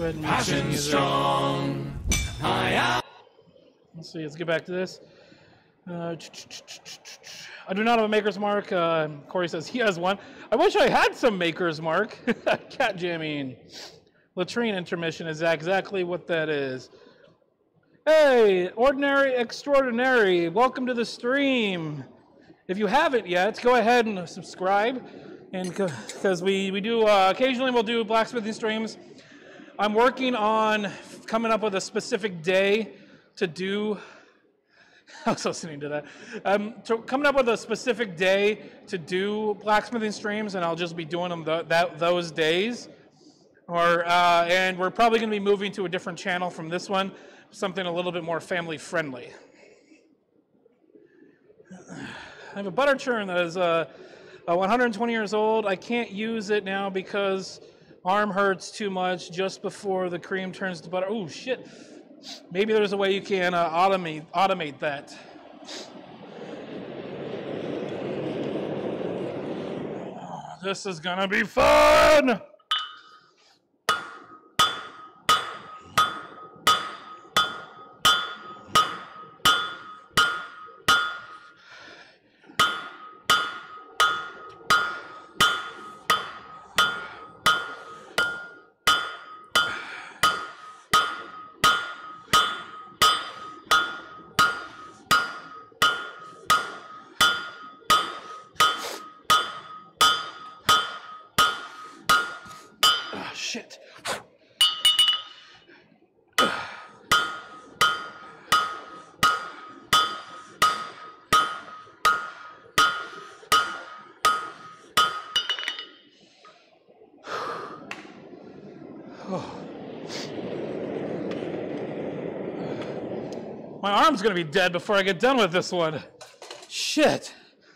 ahead and passion use strong. I am. Let's see, let's get back to this. Uh, I do not have a maker's mark. Uh, Corey says he has one. I wish I had some maker's mark. Cat jamming. Latrine intermission is exactly what that is. Hey, ordinary extraordinary. Welcome to the stream. If you haven't yet, go ahead and subscribe. And because we, we do, uh, occasionally we'll do blacksmithing streams. I'm working on coming up with a specific day to do. I was listening to that. Um, to coming up with a specific day to do blacksmithing streams, and I'll just be doing them th that those days. Or uh, and we're probably going to be moving to a different channel from this one, something a little bit more family friendly. I have a butter churn that is uh, uh, one hundred twenty years old. I can't use it now because arm hurts too much just before the cream turns to butter. Oh shit. Maybe there's a way you can uh, automate, automate that. Oh, this is gonna be fun! Shit. Oh. My arm's gonna be dead before I get done with this one. Shit.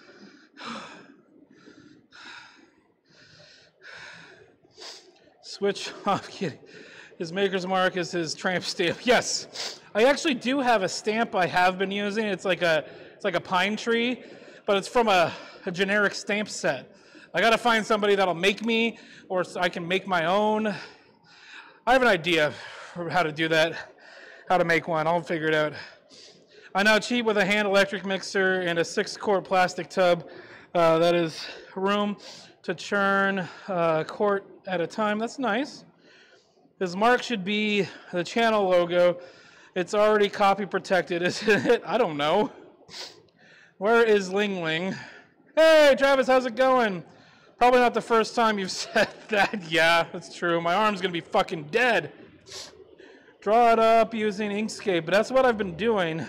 Switch off, kidding. His maker's mark is his tramp stamp. Yes, I actually do have a stamp I have been using. It's like a, it's like a pine tree, but it's from a, a generic stamp set. I gotta find somebody that'll make me, or I can make my own. I have an idea for how to do that, how to make one. I'll figure it out. I now cheat with a hand electric mixer and a six-quart plastic tub. Uh, that is room to churn a quart at a time. That's nice. His mark should be the channel logo. It's already copy protected, isn't it? I don't know. Where is Ling Ling? Hey, Travis, how's it going? Probably not the first time you've said that. Yeah, that's true. My arm's gonna be fucking dead. Draw it up using Inkscape, but that's what I've been doing.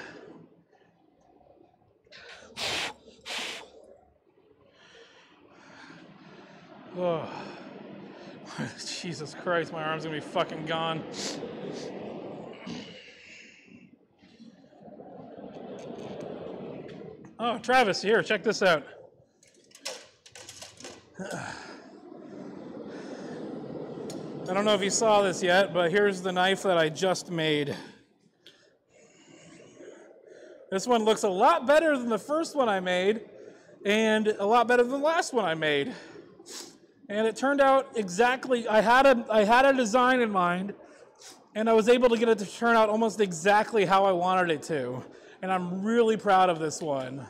Oh. Jesus Christ, my arm's gonna be fucking gone. Oh, Travis, here, check this out. I don't know if you saw this yet, but here's the knife that I just made. This one looks a lot better than the first one I made, and a lot better than the last one I made. And it turned out exactly, I had a, I had a design in mind, and I was able to get it to turn out almost exactly how I wanted it to. And I'm really proud of this one.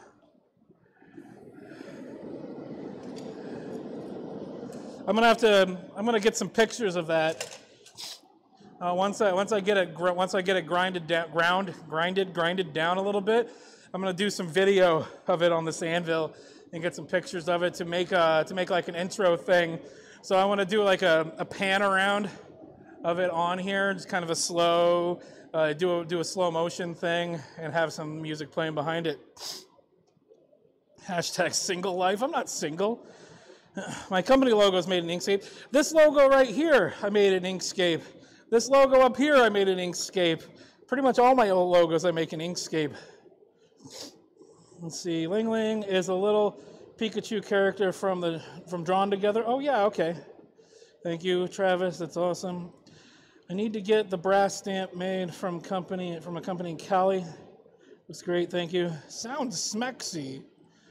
I'm gonna have to, I'm gonna get some pictures of that. Uh, once I, once I get it, once I get it grinded down, ground, grinded, grinded down a little bit, I'm gonna do some video of it on this anvil and get some pictures of it to make a, to make like an intro thing. So I want to do like a, a pan around of it on here, just kind of a slow, uh, do a, do a slow motion thing, and have some music playing behind it. Hashtag single life. I'm not single. My company logo is made in Inkscape. This logo right here, I made in Inkscape. This logo up here, I made in Inkscape. Pretty much all my old logos I make in Inkscape. Let's see, Ling Ling is a little Pikachu character from the from Drawn Together. Oh yeah, okay. Thank you, Travis. That's awesome. I need to get the brass stamp made from company from a company in Cali. Looks great, thank you. Sounds smexy.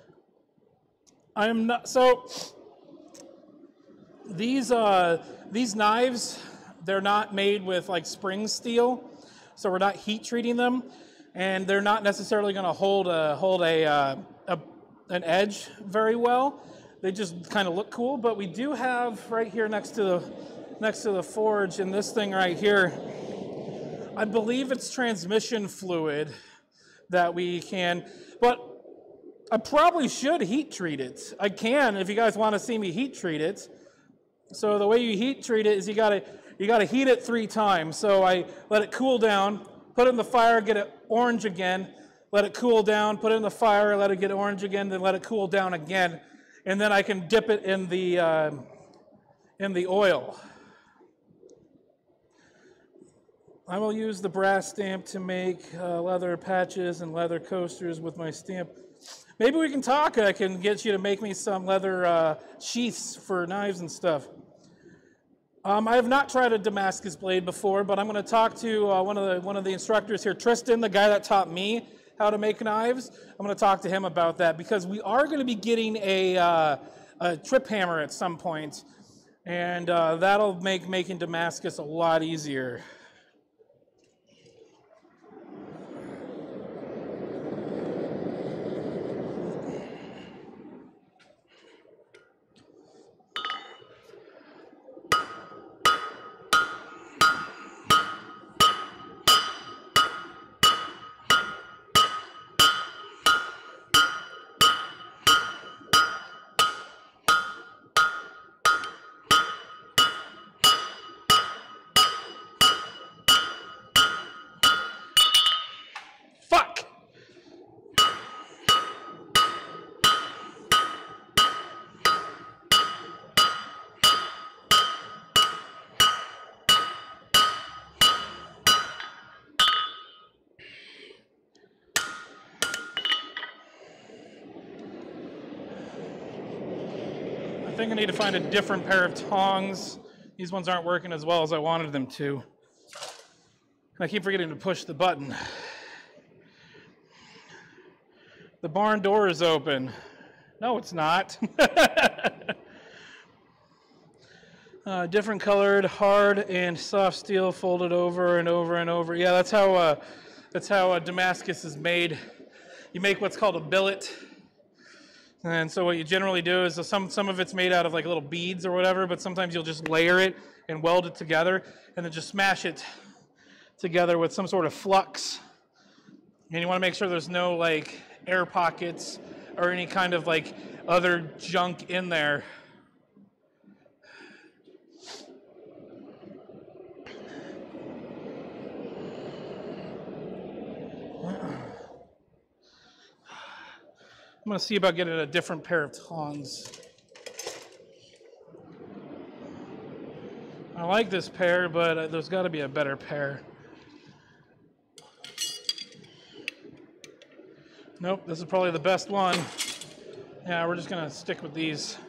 I am not so. These uh these knives they're not made with like spring steel, so we're not heat treating them, and they're not necessarily going to hold a hold a, uh, a an edge very well. They just kind of look cool. But we do have right here next to the next to the forge, in this thing right here, I believe it's transmission fluid that we can, but I probably should heat treat it. I can if you guys want to see me heat treat it. So the way you heat treat it is you gotta you gotta heat it three times. So I let it cool down, put it in the fire, get it orange again, let it cool down, put it in the fire, let it get orange again, then let it cool down again, and then I can dip it in the uh, in the oil. I will use the brass stamp to make uh, leather patches and leather coasters with my stamp. Maybe we can talk. I can get you to make me some leather uh, sheaths for knives and stuff. Um, I have not tried a Damascus blade before, but I'm going to talk to uh, one of the one of the instructors here, Tristan, the guy that taught me how to make knives. I'm going to talk to him about that because we are going to be getting a, uh, a trip hammer at some point, and uh, that'll make making Damascus a lot easier. I think I need to find a different pair of tongs. These ones aren't working as well as I wanted them to. And I keep forgetting to push the button. The barn door is open. No, it's not. uh, different colored, hard and soft steel folded over and over and over. Yeah, that's how uh, that's how uh, Damascus is made. You make what's called a billet. And so what you generally do is some, some of it's made out of like little beads or whatever, but sometimes you'll just layer it and weld it together and then just smash it together with some sort of flux. And you want to make sure there's no like air pockets or any kind of like other junk in there. I'm going to see about getting a different pair of tongs. I like this pair, but there's got to be a better pair. Nope, this is probably the best one. Yeah, we're just going to stick with these.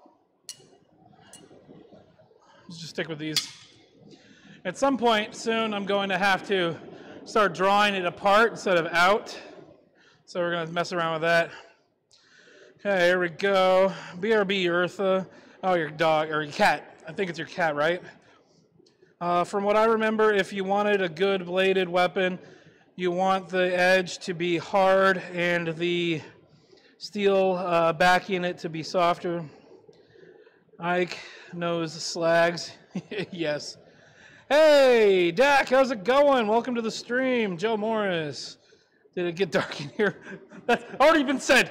Let's just stick with these. At some point soon, I'm going to have to start drawing it apart instead of out. So we're going to mess around with that. Okay, here we go. B R B Eartha. Oh, your dog, or your cat. I think it's your cat, right? Uh, from what I remember, if you wanted a good bladed weapon, you want the edge to be hard and the steel uh, backing it to be softer. Ike knows slags. Yes. Hey, Dak, how's it going? Welcome to the stream. Joe Morris. Did it get dark in here? That's already been said.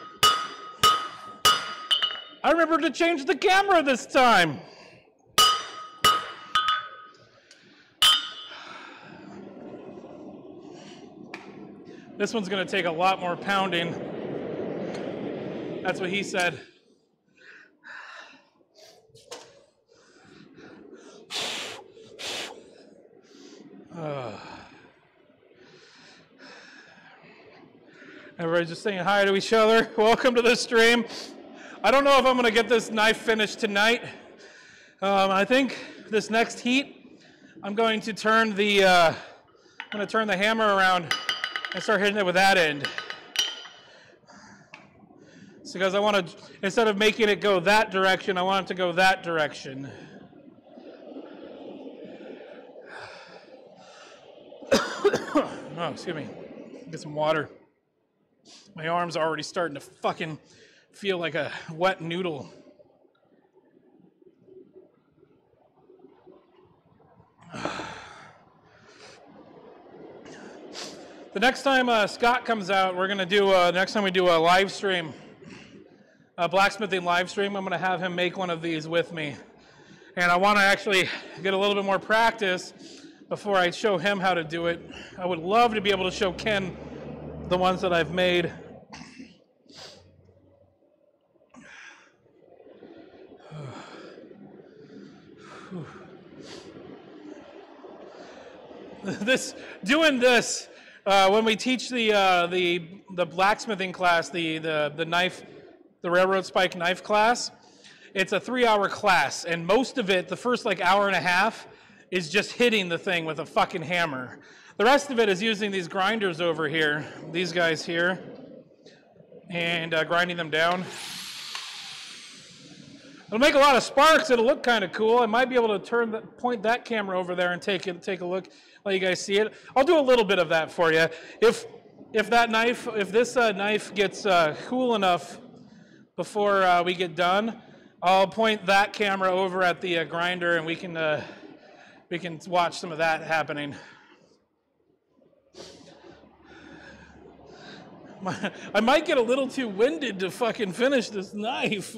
I remember to change the camera this time. This one's going to take a lot more pounding. That's what he said. Uh. Everybody's just saying hi to each other. Welcome to the stream. I don't know if I'm going to get this knife finished tonight. Um, I think this next heat, I'm going to turn the uh, I'm going to turn the hammer around and start hitting it with that end. It's because I want to, instead of making it go that direction, I want it to go that direction. Oh, excuse me. Get some water. My arm's already starting to fucking feel like a wet noodle. The next time uh, Scott comes out, we're going to do, uh, next time we do a live stream, a blacksmithing live stream, I'm going to have him make one of these with me. And I want to actually get a little bit more practice before I show him how to do it. I would love to be able to show Ken the ones that I've made. This, doing this, uh, when we teach the uh, the the blacksmithing class, the the the knife, the railroad spike knife class, it's a three-hour class, and most of it, the first like hour and a half, is just hitting the thing with a fucking hammer. The rest of it is using these grinders over here, these guys here, and uh, grinding them down. It'll make a lot of sparks. It'll look kind of cool. I might be able to turn the, point that camera over there and take it, take a look, let you guys see it. I'll do a little bit of that for you. If if that knife, if this uh, knife gets uh, cool enough before uh, we get done, I'll point that camera over at the uh, grinder, and we can uh, we can watch some of that happening. I might get a little too winded to fucking finish this knife.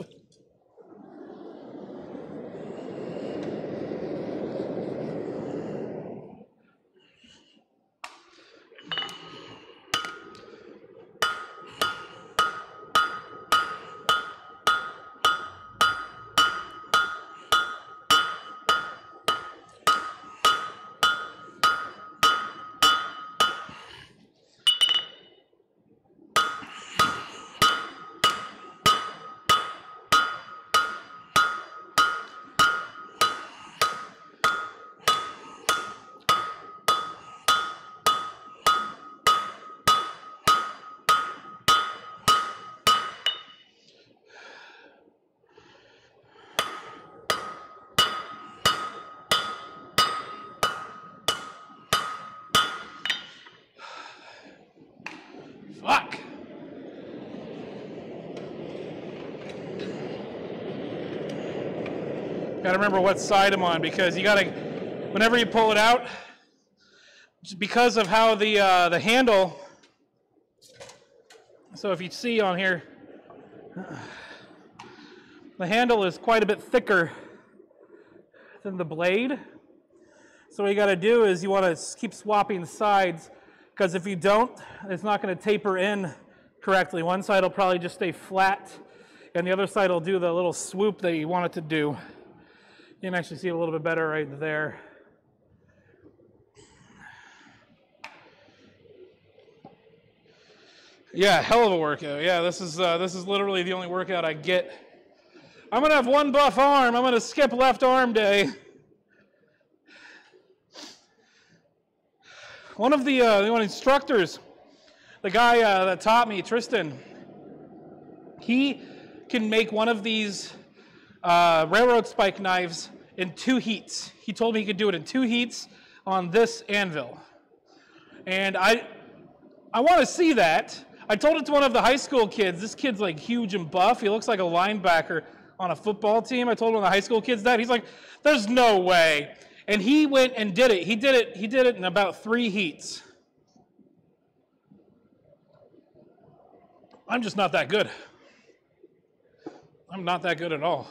Fuck. Gotta remember what side I'm on, because you gotta, whenever you pull it out, because of how the uh, the handle, so if you see on here, the handle is quite a bit thicker than the blade. So what you gotta do is you wanna keep swapping sides, because if you don't, it's not going to taper in correctly. One side will probably just stay flat, and the other side will do the little swoop that you want it to do. You can actually see it a little bit better right there. Yeah, hell of a workout. Yeah, this is uh, this is literally the only workout I get. I'm going to have one buff arm. I'm going to skip left arm day. One of the uh, one instructors, the guy uh, that taught me, Tristan, he can make one of these uh, railroad spike knives in two heats. He told me he could do it in two heats on this anvil. And I, I want to see that. I told it to one of the high school kids. This kid's like huge and buff. He looks like a linebacker on a football team. I told one of the high school kids that. He's like, there's no way. And he went and did it. He did it. He did it in about three heats. I'm just not that good. I'm not that good at all.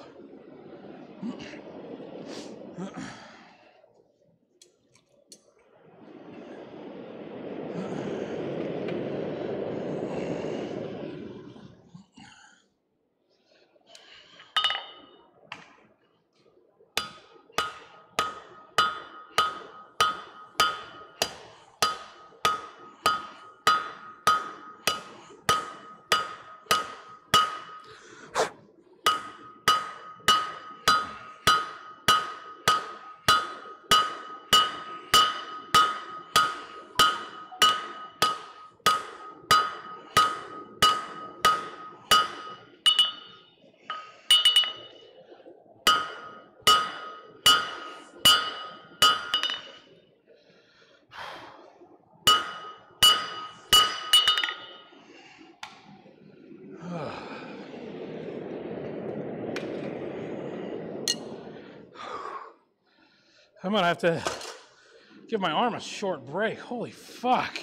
I'm gonna have to give my arm a short break. Holy fuck.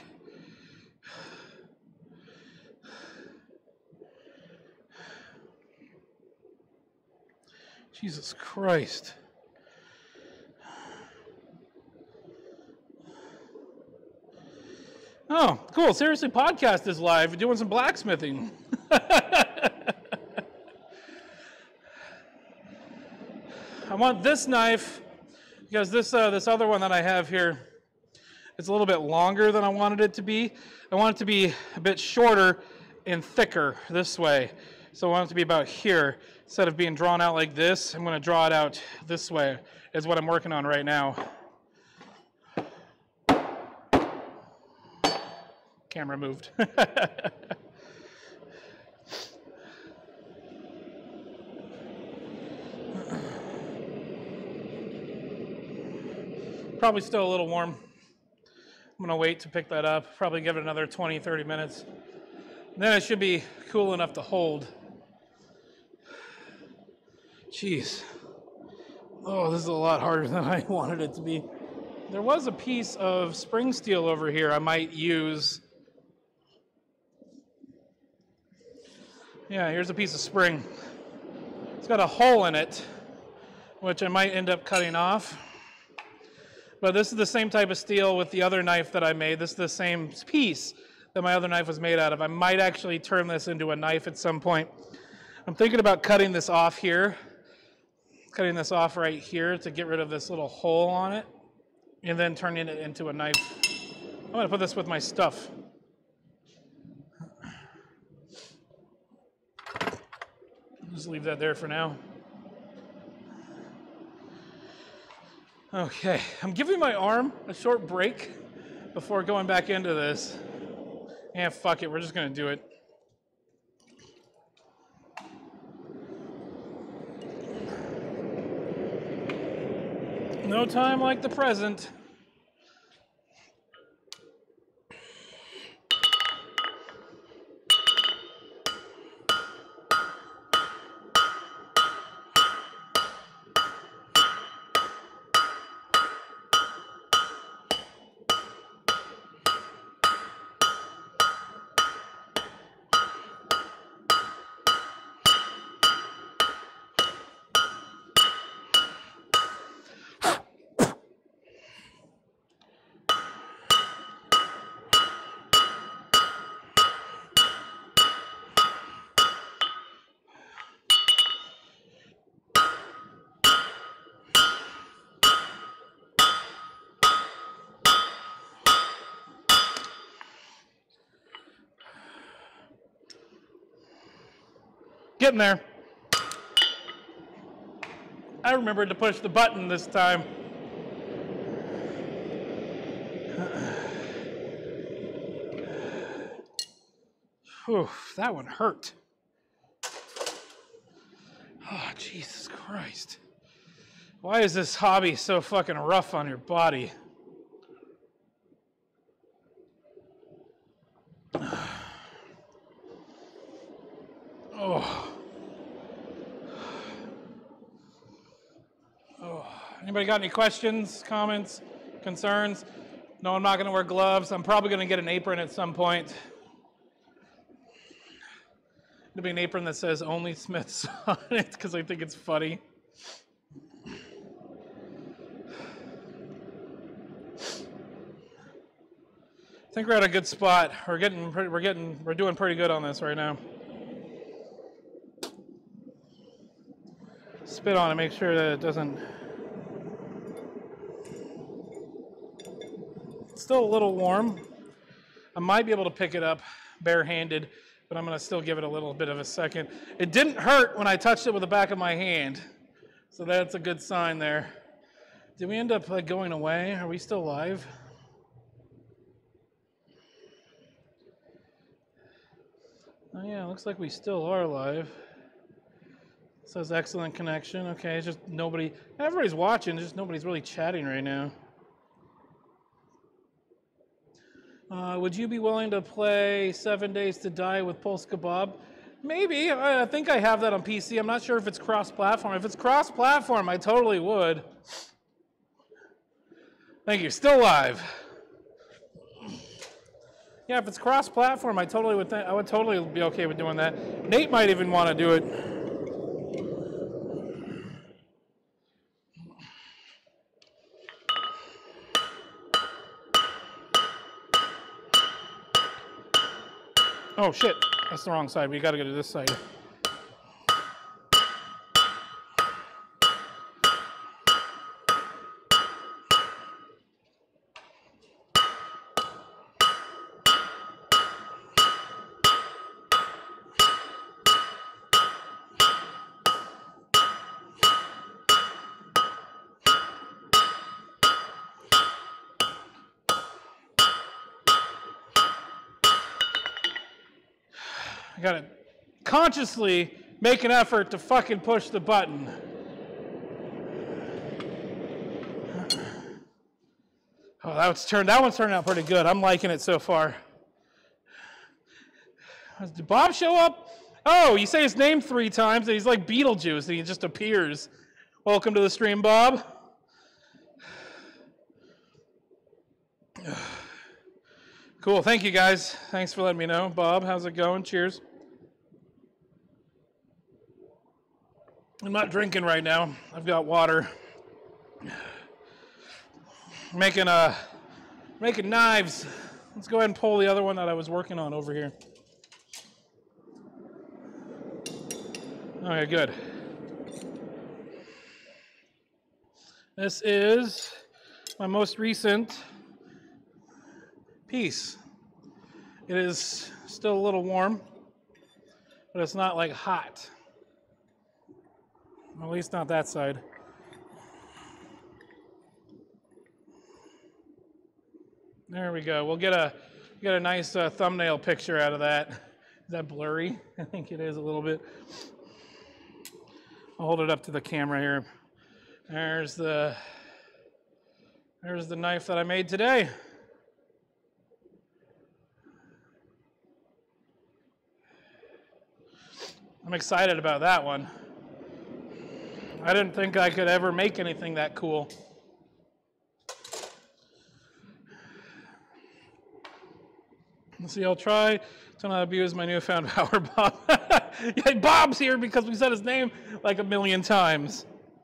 Jesus Christ. Oh, cool. Seriously, podcast is live. We're doing some blacksmithing. I want this knife because this uh, this other one that I have here is a little bit longer than I wanted it to be. I want it to be a bit shorter and thicker this way. So I want it to be about here. Instead of being drawn out like this, I'm going to draw it out this way is what I'm working on right now. Camera moved. Probably still a little warm. I'm going to wait to pick that up. Probably give it another twenty, thirty minutes. Then it should be cool enough to hold. Jeez. Oh, this is a lot harder than I wanted it to be. There was a piece of spring steel over here I might use. Yeah, here's a piece of spring. It's got a hole in it, which I might end up cutting off. But this is the same type of steel with the other knife that I made. This is the same piece that my other knife was made out of. I might actually turn this into a knife at some point. I'm thinking about cutting this off here. Cutting this off right here to get rid of this little hole on it. And then turning it into a knife. I'm going to put this with my stuff. Just leave that there for now. Okay, I'm giving my arm a short break before going back into this. Yeah, fuck it, we're just gonna do it. No time like the present. Getting there. I remembered to push the button this time. Whew, that one hurt. Oh, Jesus Christ. Why is this hobby so fucking rough on your body? Oh. Oh. Anybody got any questions, comments, concerns? No, I'm not going to wear gloves. I'm probably going to get an apron at some point. It'll be an apron that says only Smiths on it because I think it's funny. I think we're at a good spot. We're getting, we're getting, we're doing pretty good on this right now. Spit on it, make sure that it doesn't. It's still a little warm. I might be able to pick it up barehanded, but I'm going to still give it a little bit of a second. It didn't hurt when I touched it with the back of my hand, so that's a good sign there. Did we end up like going away? Are we still live? Oh yeah, looks like we still are live. It says excellent connection. Okay, it's just nobody, everybody's watching, just nobody's really chatting right now. Uh, would you be willing to play Seven Days to Die with Pulse Kebab? Maybe. I, I think I have that on P C. I'm not sure if it's cross-platform. If it's cross-platform, I totally would. Thank you. Still live. Yeah, if it's cross-platform, I totally would. Th- I would totally be okay with doing that. Nate might even want to do it. Oh shit, that's the wrong side. We got to go to this side. I gotta consciously make an effort to fucking push the button. Oh, that one's turned. That one's turned out pretty good. I'm liking it so far. Did Bob show up? Oh, you say his name three times, and he's like Beetlejuice, and he just appears. Welcome to the stream, Bob. Cool. Thank you, guys. Thanks for letting me know. Bob, how's it going? Cheers. I'm not drinking right now. I've got water. Making uh, making knives. Let's go ahead and pull the other one that I was working on over here. Okay, good. This is my most recent piece. It is still a little warm, but it's not like hot. At least not that side. There we go. We'll get a get a nice uh, thumbnail picture out of that. Is that blurry? I think it is a little bit. I'll hold it up to the camera here. There's the there's the knife that I made today. I'm excited about that one. I didn't think I could ever make anything that cool. Let's see, I'll try to not abuse my newfound power, Bob. Yeah, Bob's here because we said his name like a million times.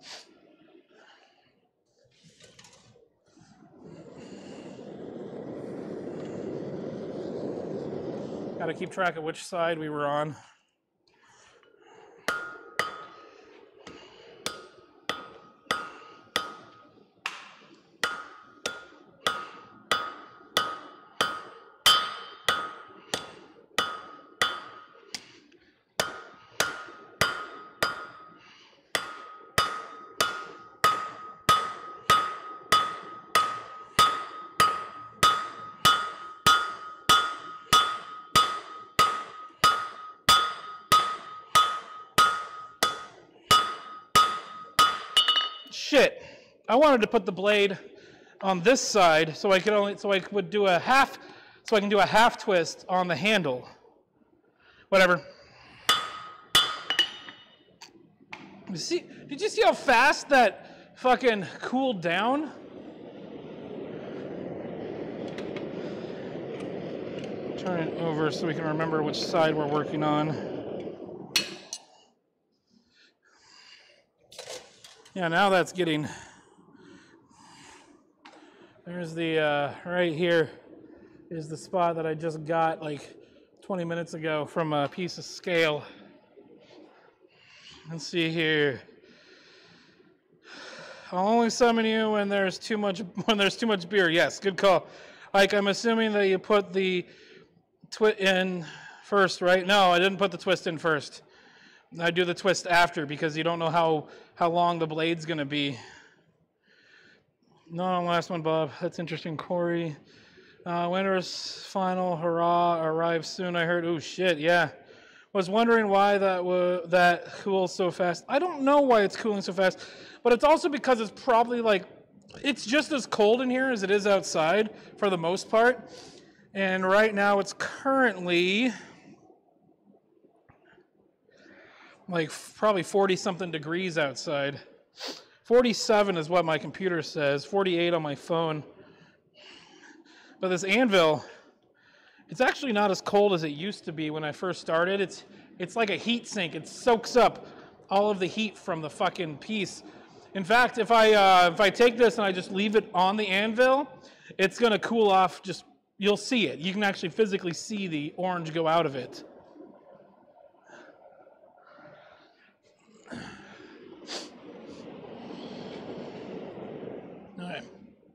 Got to keep track of which side we were on. Shit, I wanted to put the blade on this side so I could only so I would do a half so I can do a half twist on the handle. Whatever. You see, did you see how fast that fucking cooled down? Turn it over so we can remember which side we're working on. Yeah, now that's getting, there's the, uh, right here is the spot that I just got like twenty minutes ago from a piece of scale. Let's see here. I'll only summon you when there's too much, when there's too much beer. Yes, good call. Like, I'm assuming that you put the twist in first, right? No, I didn't put the twist in first. I do the twist after because you don't know how, how long the blade's going to be. No, last one, Bob. That's interesting. Corey. Uh, winter's final hurrah arrives soon, I heard. Oh, shit, yeah. Was wondering why that wa- that cools so fast. I don't know why it's cooling so fast, but it's also because it's probably like, it's just as cold in here as it is outside for the most part. And right now it's currently like probably forty something degrees outside. forty-seven is what my computer says, forty-eight on my phone. But this anvil, it's actually not as cold as it used to be when I first started. It's it's like a heat sink. It soaks up all of the heat from the fucking piece. In fact, if I uh, if I take this and I just leave it on the anvil, it's gonna cool off. Just you'll see it. You can actually physically see the orange go out of it. All right.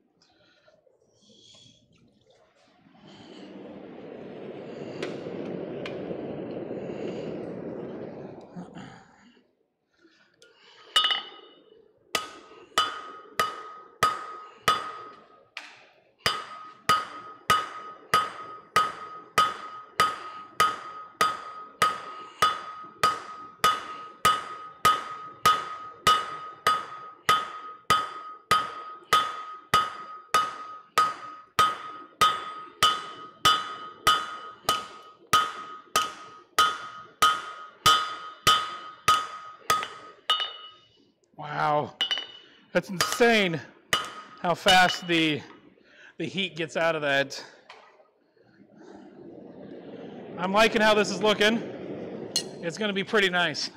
Wow, that's insane how fast the the heat gets out of that. I'm liking how this is looking. It's going to be pretty nice.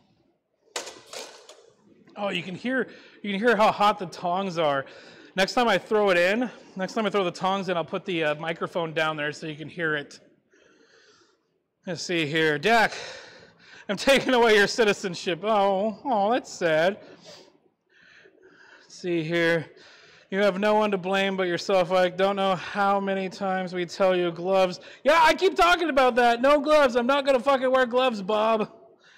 Oh, you can hear you can hear how hot the tongs are. Next time I throw it in, next time I throw the tongs in, I'll put the uh, microphone down there so you can hear it. Let's see here, Dak. I'm taking away your citizenship. Oh, oh, that's sad. Let's see here. You have no one to blame but yourself. I don't know how many times we tell you gloves. Yeah, I keep talking about that. No gloves. I'm not going to fucking wear gloves, Bob.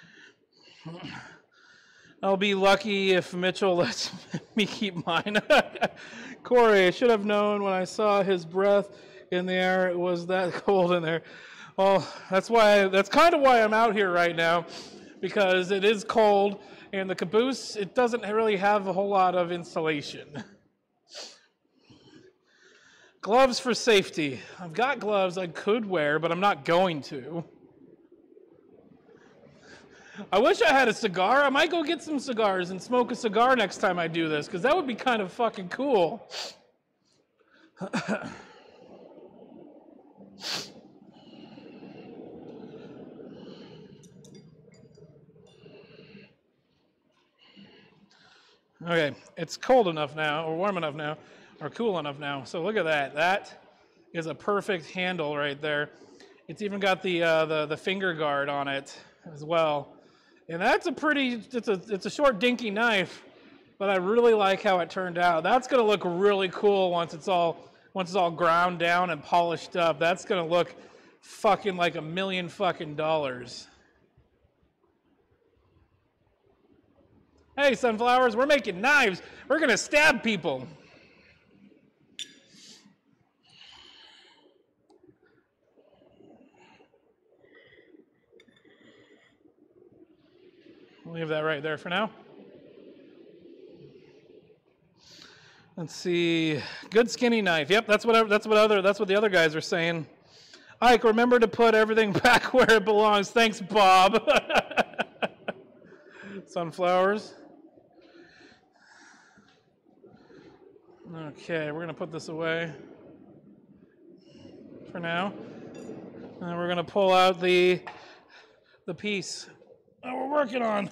I'll be lucky if Mitchell lets me keep mine. Corey, I should have known when I saw his breath in the air. It was that cold in there. Well, that's why. That's kind of why I'm out here right now, because it is cold, and the caboose, it doesn't really have a whole lot of insulation. Gloves for safety. I've got gloves I could wear, but I'm not going to. I wish I had a cigar. I might go get some cigars and smoke a cigar next time I do this, because that would be kind of fucking cool. Okay, it's cold enough now, or warm enough now, or cool enough now. So look at that. That is a perfect handle right there. It's even got the uh, the the finger guard on it as well, and that's a pretty. It's a it's a short, dinky knife, but I really like how it turned out. That's gonna look really cool once it's all once it's all ground down and polished up. That's gonna look fucking like a million fucking dollars. Hey, sunflowers, we're making knives. We're going to stab people. We'll leave that right there for now. Let's see. Good skinny knife. Yep, that's what that's what other that's what the other guys are saying. Ike, remember to put everything back where it belongs. Thanks, Bob. Sunflowers. Okay, we're going to put this away for now. And we're going to pull out the, the piece that we're working on.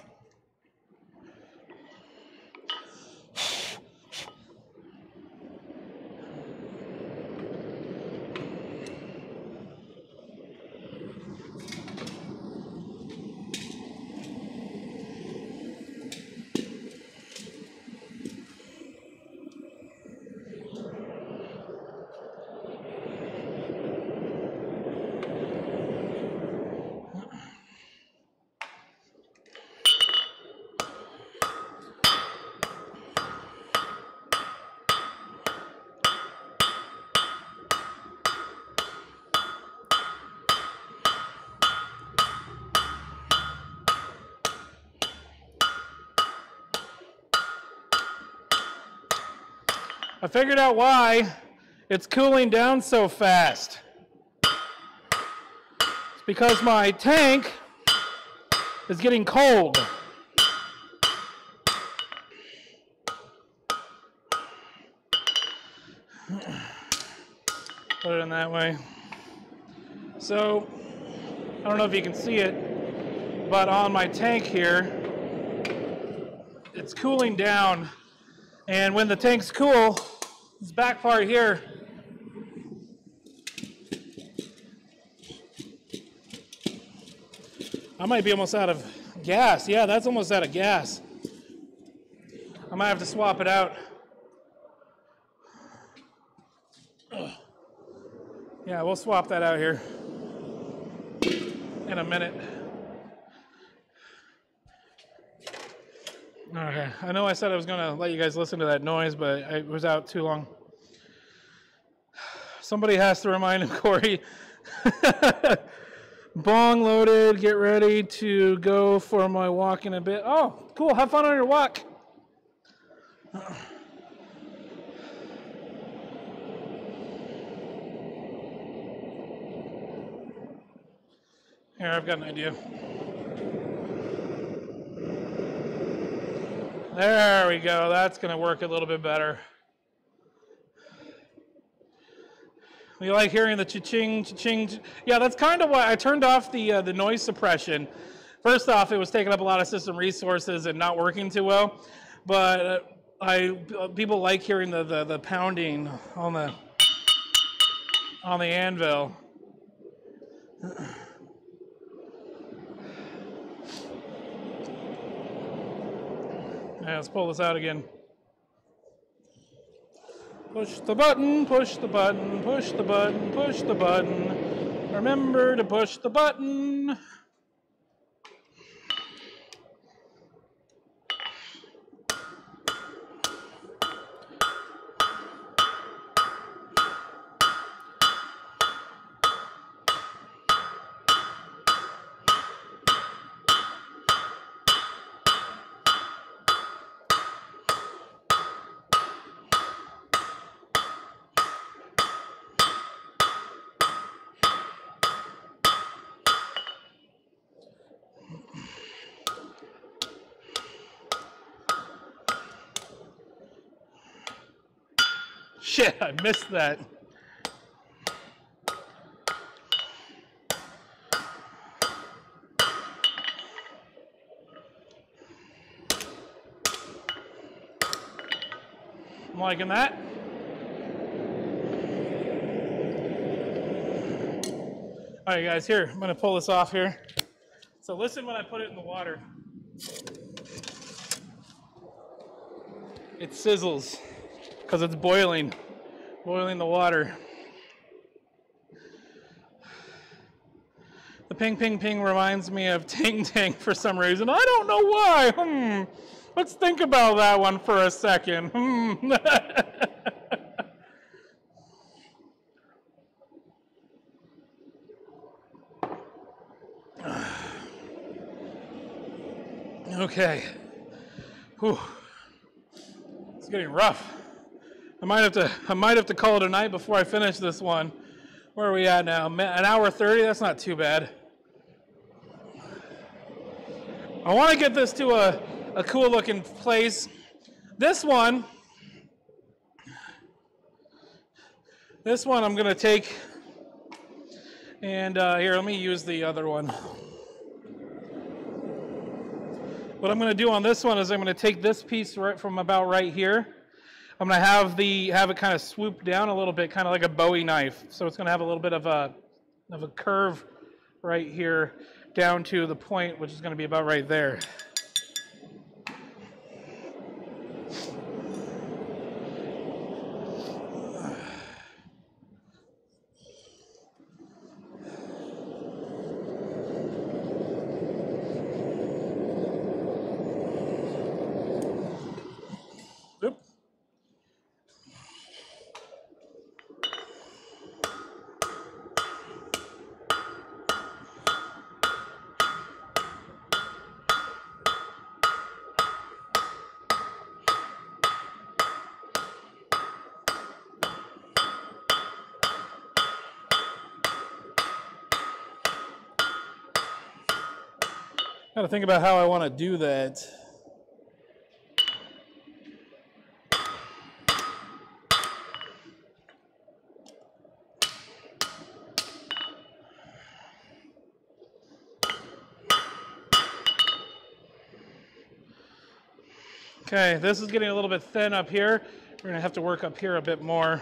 I figured out why it's cooling down so fast. It's because my tank is getting cold. Put it in that way. So, I don't know if you can see it, but on my tank here, it's cooling down. And when the tank's cool, this back part here, I might be almost out of gas. Yeah, that's almost out of gas. I might have to swap it out. Ugh. Yeah, we'll swap that out here in a minute. Okay, I know I said I was going to let you guys listen to that noise, but I was out too long. Somebody has to remind him, Corey. Bong loaded, get ready to go for my walk in a bit. Oh, cool, have fun on your walk. Here, I've got an idea. There we go, that's gonna work a little bit better. You like hearing the cha-ching, cha-ching? Yeah, that's kind of why I turned off the uh, the noise suppression. First off, it was taking up a lot of system resources and not working too well. But uh, I people like hearing the, the the pounding on the on the anvil. Yeah, let's pull this out again. Push the button, push the button, push the button, push the button. Remember to push the button. Shit, I missed that. I'm liking that. All right, guys, here, I'm gonna pull this off here. So listen when I put it in the water. It sizzles because it's boiling, boiling the water. The ping, ping, ping reminds me of ting, ting for some reason. I don't know why. Hmm. Let's think about that one for a second. Hmm. Okay. Whew. It's getting rough. I might have to. I might have to call it a night before I finish this one. Where are we at now? An hour thirty. That's not too bad. I want to get this to a, a cool looking place. This one. This one I'm gonna take. And uh, here, let me use the other one. What I'm going to do on this one is I'm going to take this piece right from about right here. I'm going to have the have it kind of swoop down a little bit, kind of like a Bowie knife. So it's going to have a little bit of a of a curve right here down to the point, which is going to be about right there. Got to think about how I want to do that. Okay, this is getting a little bit thin up here. We're gonna have to work up here a bit more.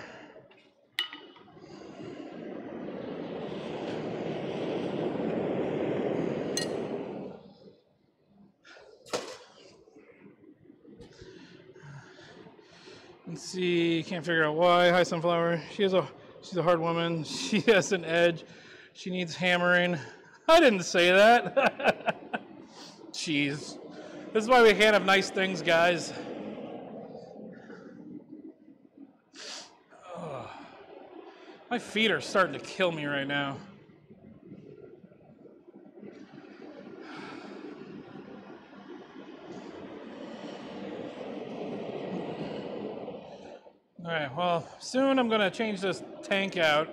Let's see, can't figure out why. Hi, Sunflower. She has a, she's a hard woman. She has an edge. She needs hammering. I didn't say that. Jeez. This is why we can't have nice things, guys. Ugh. My feet are starting to kill me right now. All right, well, soon I'm gonna change this tank out.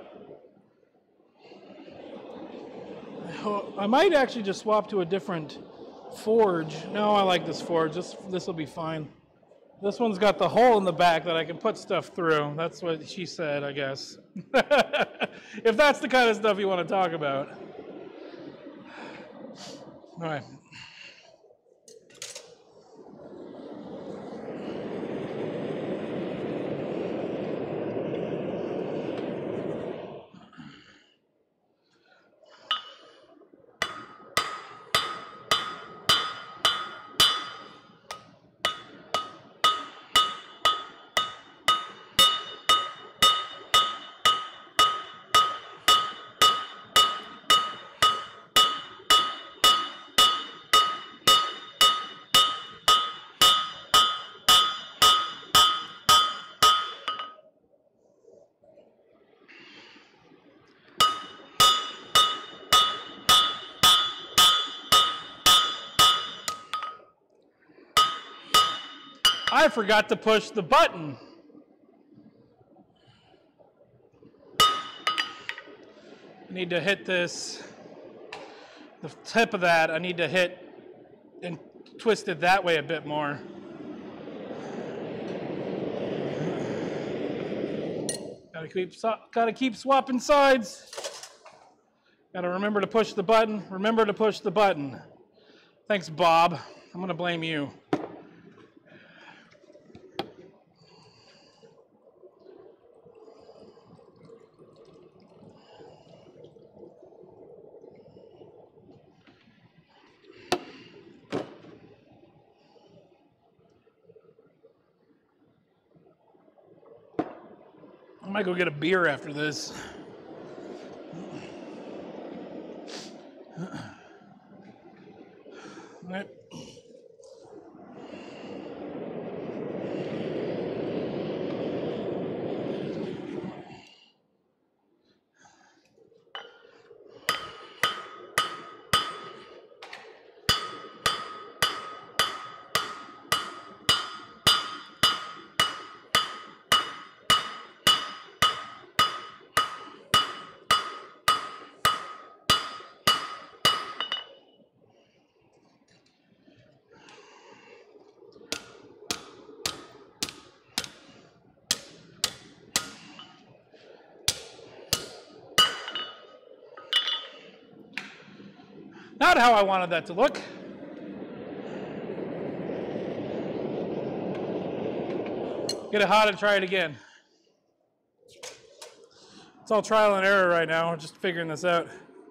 I might actually just swap to a different forge. No, I like this forge. This this will be fine. This one's got the hole in the back that I can put stuff through. That's what she said, I guess. If that's the kind of stuff you want to talk about. All right. I forgot to push the button. I need to hit this, the tip of that, I need to hit and twist it that way a bit more. Gotta keep, gotta keep swapping sides. Gotta remember to push the button. Remember to push the button. Thanks, Bob. I'm gonna blame you. I might go get a beer after this. All right. Not how I wanted that to look. Get it hot and try it again. It's all trial and error right now. We're just figuring this out.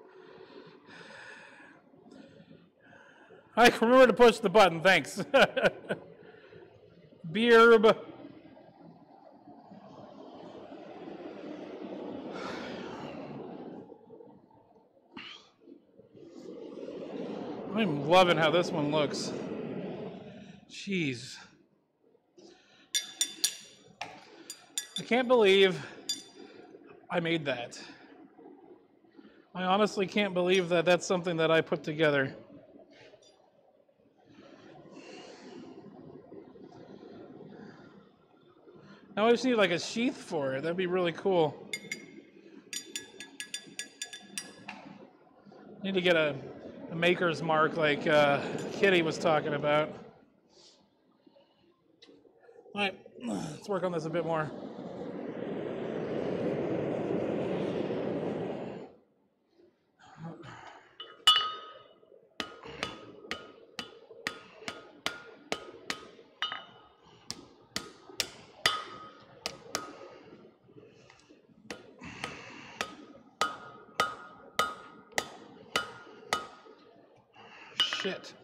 I remember to push the button, thanks. Beerb. I'm loving how this one looks. Jeez. I can't believe I made that. I honestly can't believe that that's something that I put together. Now I just need like a sheath for it. That'd be really cool. Need to get a, a maker's mark like uh, Kitty was talking about. All right, let's work on this a bit more. shit.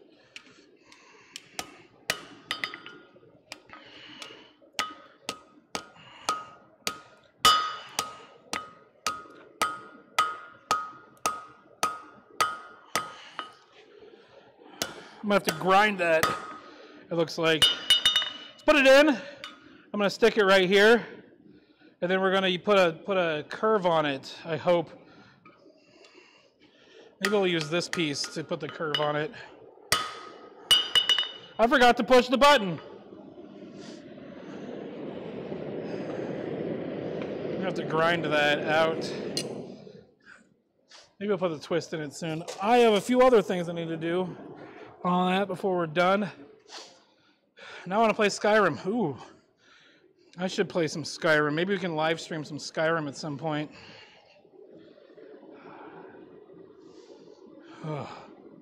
I'm gonna have to grind that, it looks like. Let's put it in. I'm gonna stick it right here. And then we're gonna put a put a curve on it, I hope. Maybe we'll use this piece to put the curve on it. I forgot to push the button. I have to grind that out. Maybe I'll put the twist in it soon. I have a few other things I need to do on that before we're done. Now I want to play Skyrim. Ooh. I should play some Skyrim. Maybe we can live stream some Skyrim at some point. Oh.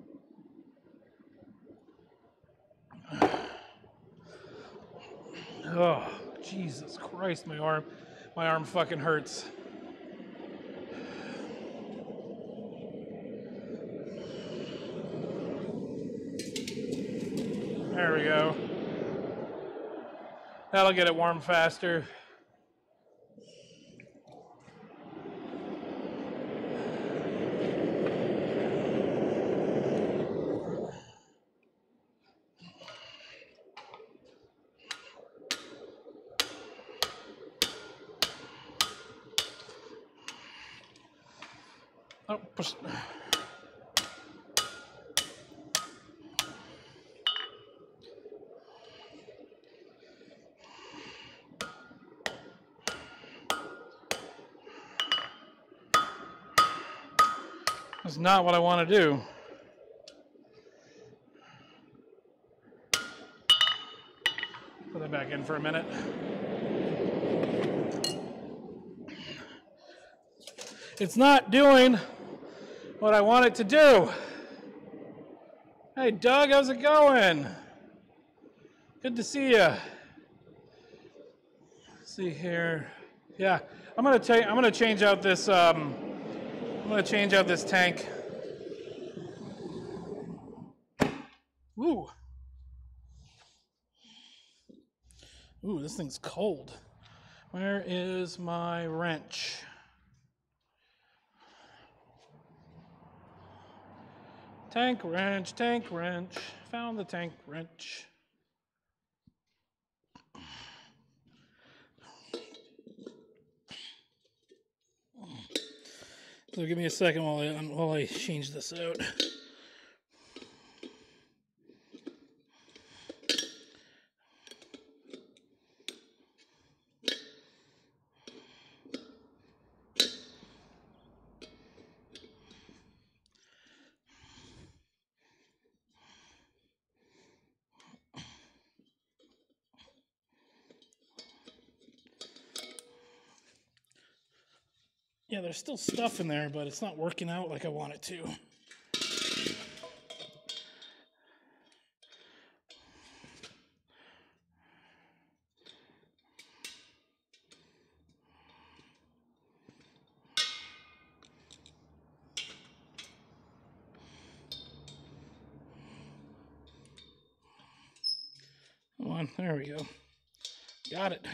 Oh, Jesus Christ, my arm, my arm fucking hurts. There we go. That'll get it warm faster. Oh, push. That's not what I want to do. Put that back in for a minute. It's not doing what I want it to do. Hey, Doug, how's it going? Good to see you. Let's see here. Yeah, I'm gonna take. I'm gonna change out this. Um, I'm gonna change out this tank. Ooh. Ooh, this thing's cold. Where is my wrench? Tank wrench, tank wrench. Found the tank wrench. So give me a second while I while I change this out. Yeah, there's still stuff in there, but it's not working out like I want it to. Come on, there we go. Got it.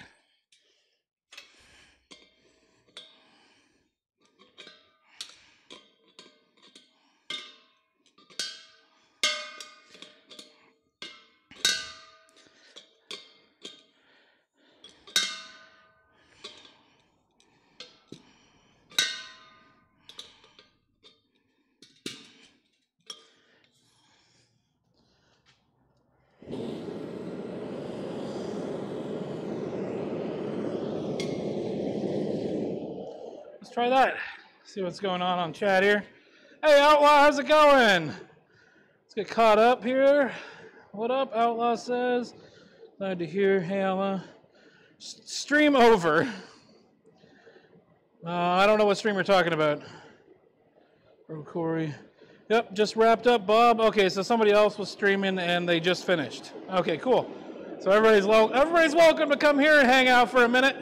Try that. See what's going on on chat here. Hey, Outlaw, how's it going? Let's get caught up here. What up, Outlaw says. Glad to hear. Hey, Outlaw. S- stream over. Uh, I don't know what stream we're talking about. Bro, Corey. Yep, just wrapped up, Bob. Okay, so somebody else was streaming and they just finished. Okay, cool. So everybody's lo- everybody's welcome to come here and hang out for a minute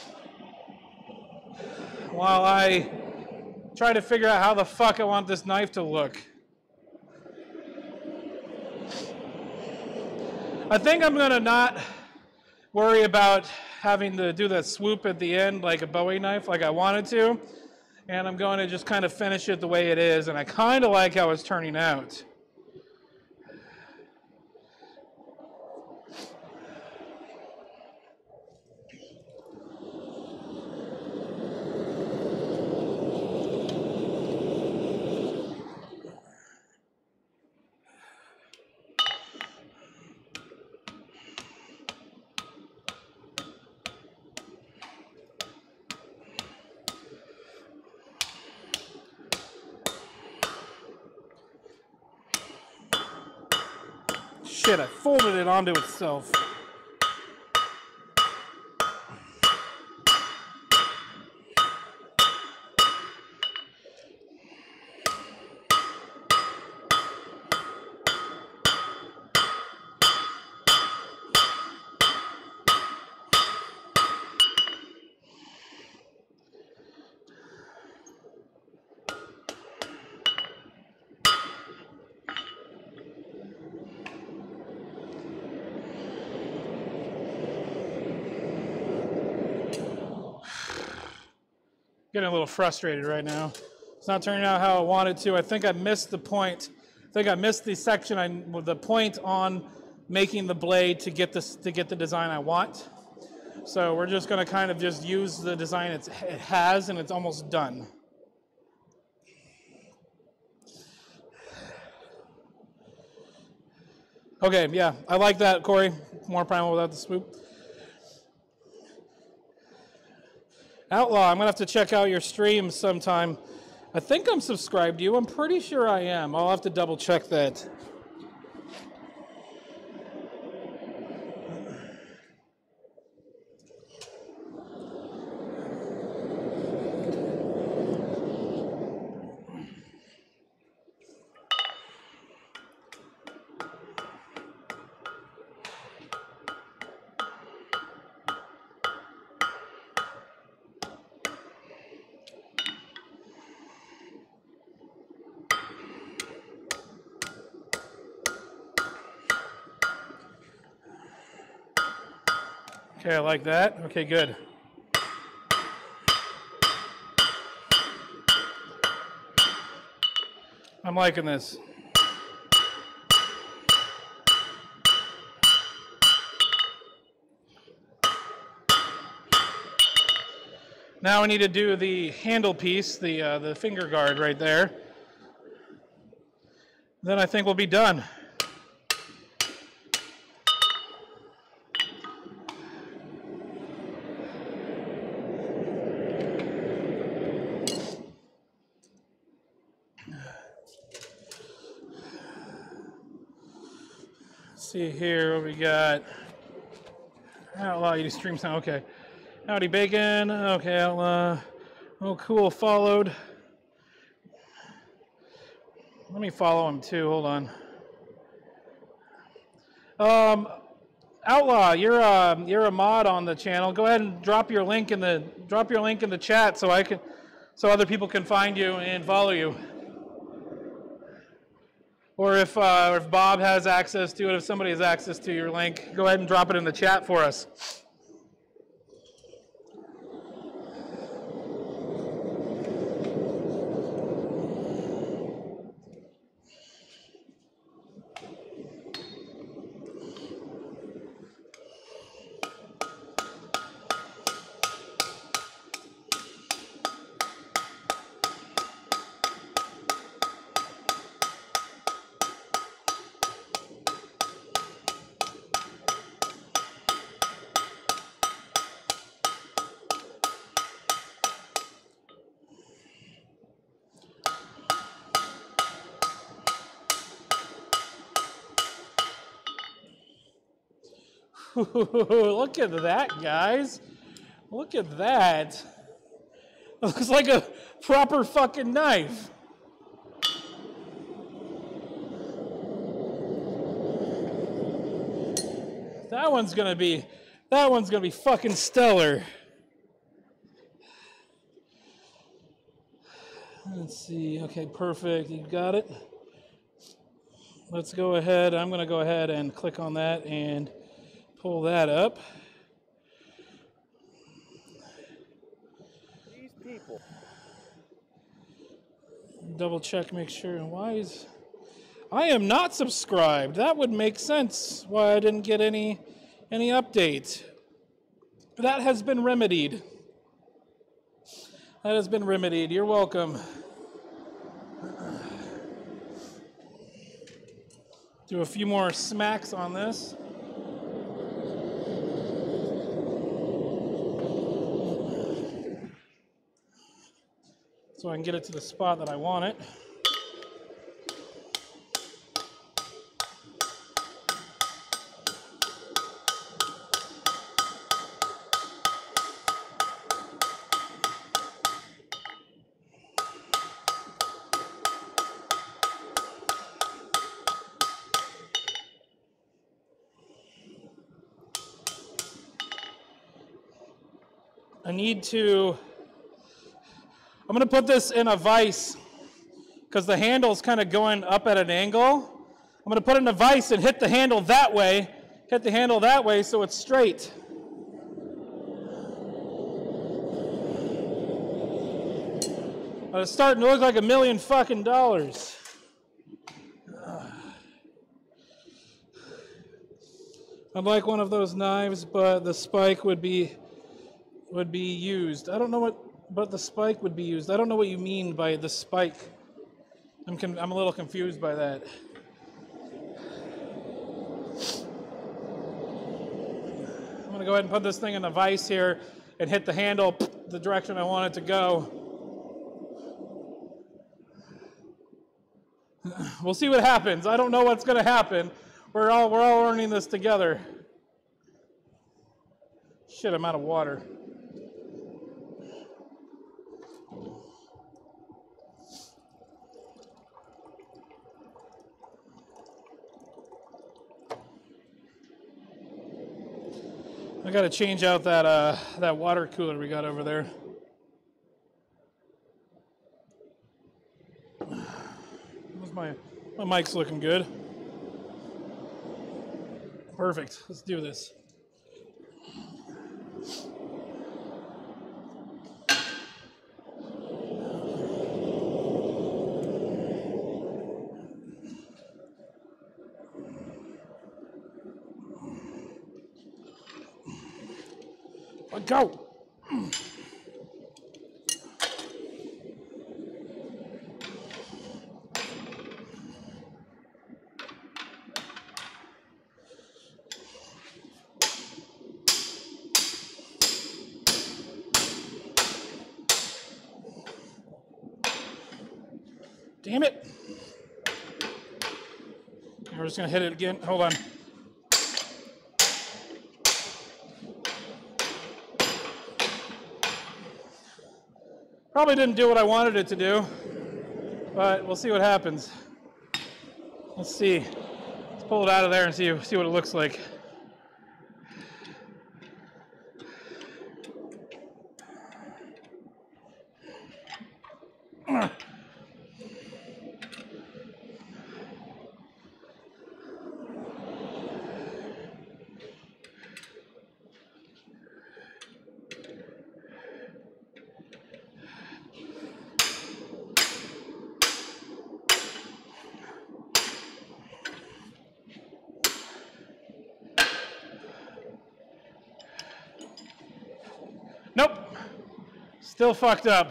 while I try to figure out how the fuck I want this knife to look. I think I'm gonna not worry about having to do that swoop at the end like a Bowie knife like I wanted to. And I'm going to just kind of finish it the way it is. And I kind of like how it's turning out. Shit, I folded it onto itself. Getting a little frustrated right now. It's not turning out how I wanted to. I think I missed the point. I think I missed the section. I the point on making the blade to get this to get the design I want. So we're just going to kind of just use the design it's, it has, and it's almost done. Okay, yeah, I like that, Corey. More primal without the swoop. Outlaw, I'm going to have to check out your streams sometime. I think I'm subscribed to you. I'm pretty sure I am. I'll have to double check that. Okay, I like that. Okay, good. I'm liking this. Now we need to do the handle piece, the uh, the finger guard right there. Then I think we'll be done. See here what we got. Outlaw, you do stream sound. Okay. Howdy Bacon. Okay, Outlaw. Oh, cool. Followed. Let me follow him too. Hold on. Um, Outlaw, you're a you're a mod on the channel. Go ahead and drop your link in the drop your link in the chat so I can so other people can find you and follow you. Or if, uh, if Bob has access to it, if somebody has access to your link, go ahead and drop it in the chat for us. Look at that, guys. Look at that. It looks like a proper fucking knife. That one's gonna be, that one's gonna be fucking stellar. Let's see, okay, perfect, you got it. let's go ahead. I'm going to go ahead and click on that and pull that up. These people. Double check, make sure. Why is... I am not subscribed. That would make sense why I didn't get any any update. That has been remedied. That has been remedied. You're welcome. Do a few more smacks on this. So I can get it to the spot that I want it. I need to, I'm going to put this in a vise because the handle's kind of going up at an angle. I'm going to put it in a vise and hit the handle that way, hit the handle that way so it's straight. But it's starting to look like a million fucking dollars. I'd like one of those knives, but the spike would be would be used. I don't know what, but the spike would be used. I don't know what you mean by the spike. I'm con- I'm a little confused by that. I'm gonna go ahead and put this thing in the vise here and hit the handle the direction I want it to go. We'll see what happens. I don't know what's gonna happen. We're all we're all learning this together. Shit, I'm out of water. I got to change out that uh, that water cooler we got over there. My my mic's looking good. Perfect. Let's do this. Let go. Damn it. We're just going to hit it again. Hold on. Probably didn't do what I wanted it to do, but we'll see what happens. Let's see. Let's pull it out of there and see, see what it looks like. Nope. Still fucked up.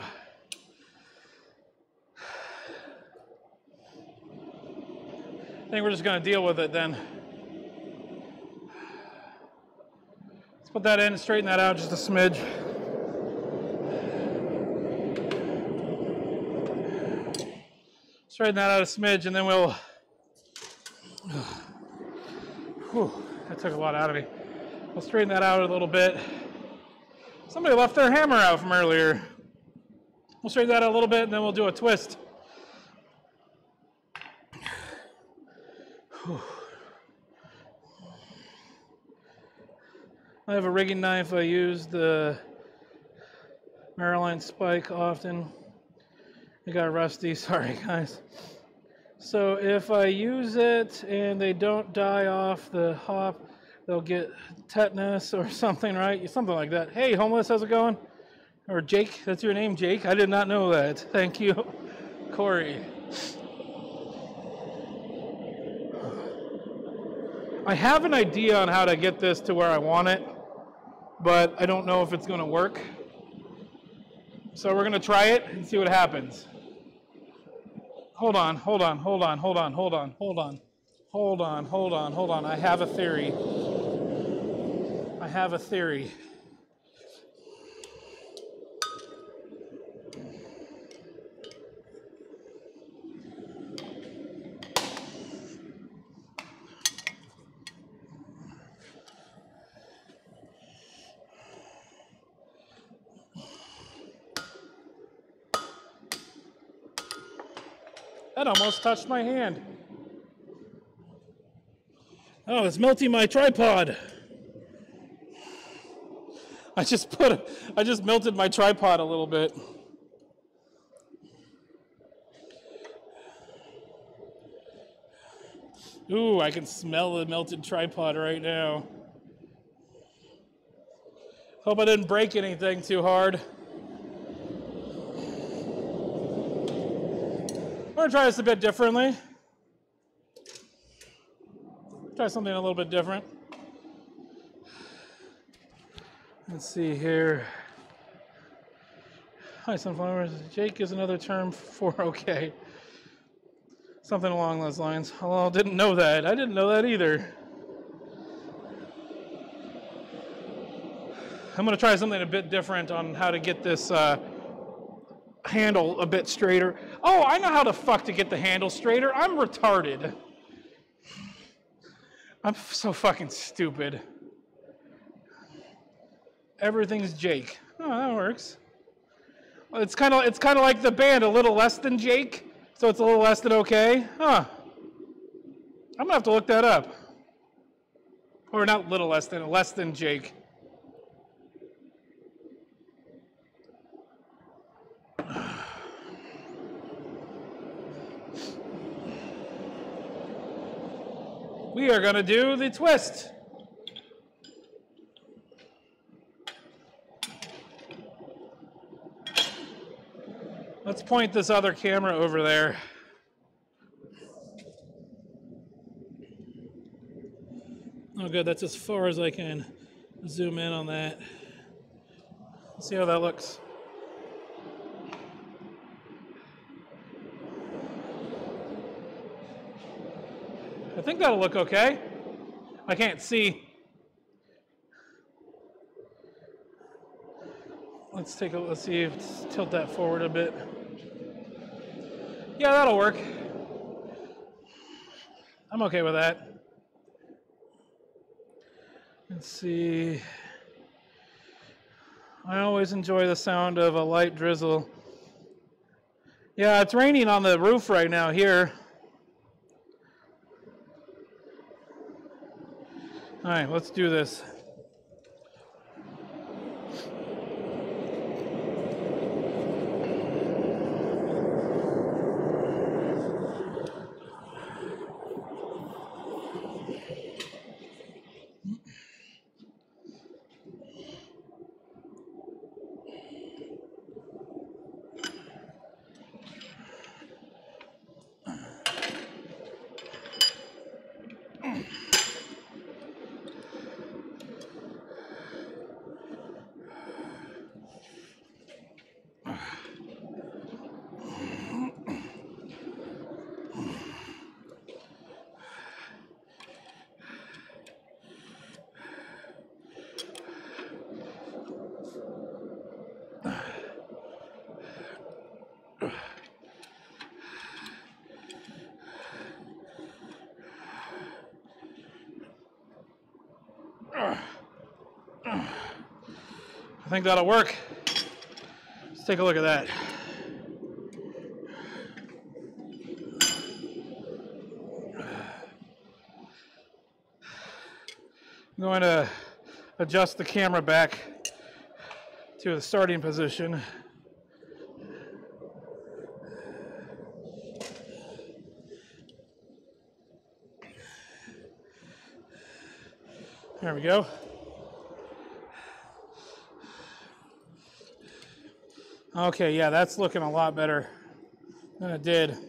I think we're just going to deal with it then. Let's put that in and straighten that out just a smidge. Straighten that out a smidge and then we'll... Whew, that took a lot out of me. We'll straighten that out a little bit. Somebody left their hammer out from earlier. We'll straighten that out a little bit and then we'll do a twist. Whew. I have a rigging knife. I use the Maryland spike often. It got rusty. Sorry, guys. So if I use it and they don't die off the hop, they'll get tetanus or something, right? Something like that. Hey, homeless, how's it going? Or Jake, that's your name, Jake? I did not know that. Thank you, Corey. I have an idea on how to get this to where I want it, but I don't know if it's going to work. So we're going to try it and see what happens. Hold on, hold on, hold on, hold on, hold on, hold on, hold on, hold on, hold on. I have a theory. I have a theory. That almost touched my hand. Oh, it's melting my tripod. I just put, I just melted my tripod a little bit. Ooh, I can smell the melted tripod right now. Hope I didn't break anything too hard. I'm gonna try this a bit differently. Try something a little bit different. Let's see here. Hi, sunflowers. Jake is another term for okay. Something along those lines. Well, I didn't know that. I didn't know that either. I'm gonna try something a bit different on how to get this uh, handle a bit straighter. Oh, I know how the fuck to get the handle straighter. I'm retarded. I'm so fucking stupid. Everything's Jake. Oh, that works. It's kind of it's kind of like the band, a little less than Jake, so it's a little less than okay. Huh. I'm gonna have to look that up. Or not little less than, less than Jake. We are gonna do the twist. Let's point this other camera over there. Oh good, that's as far as I can zoom in on that. Let's see how that looks. I think that'll look okay. I can't see. Let's take a let's see. Let's tilt that forward a bit. Yeah, that'll work. I'm okay with that. Let's see. I always enjoy the sound of a light drizzle. Yeah, it's raining on the roof right now here. All right, let's do this. I think that'll work. Let's take a look at that. I'm going to adjust the camera back to the starting position. There we go. Okay, yeah, that's looking a lot better than it did.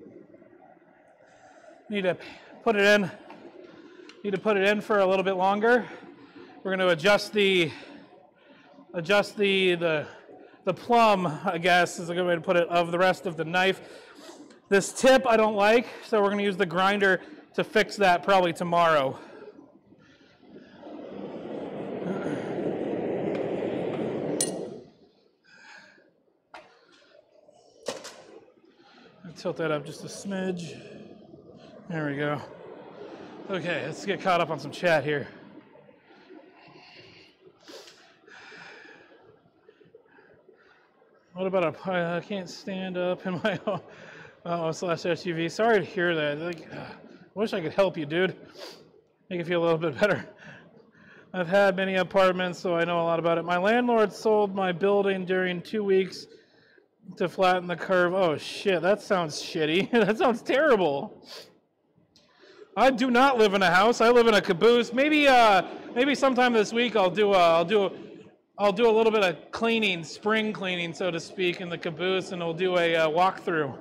Need to put it in. Need to put it in for a little bit longer. We're going to adjust the adjust the the the plumb, I guess, is a good way to put it, of the rest of the knife. This tip I don't like, so we're going to use the grinder to fix that probably tomorrow. Tilt that up just a smidge. There we go. Okay, let's get caught up on some chat here. What about a, I can't stand up in my own, oh, slash S U V. Sorry to hear that. Like, I wish I could help you, dude. Make you feel a little bit better. I've had many apartments, so I know a lot about it. My landlord sold my building during two weeks to flatten the curve. Oh shit, that sounds shitty. That sounds terrible. I do not live in a house. I live in a caboose. Maybe, uh, maybe sometime this week I'll do, a, I'll do, a, I'll do a little bit of cleaning, spring cleaning, so to speak, in the caboose, and we'll do a uh, walkthrough.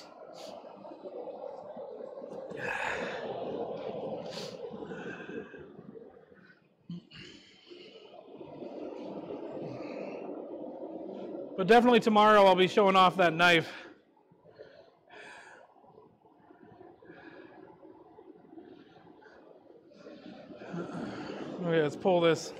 But definitely tomorrow I'll be showing off that knife. Okay, let's pull this.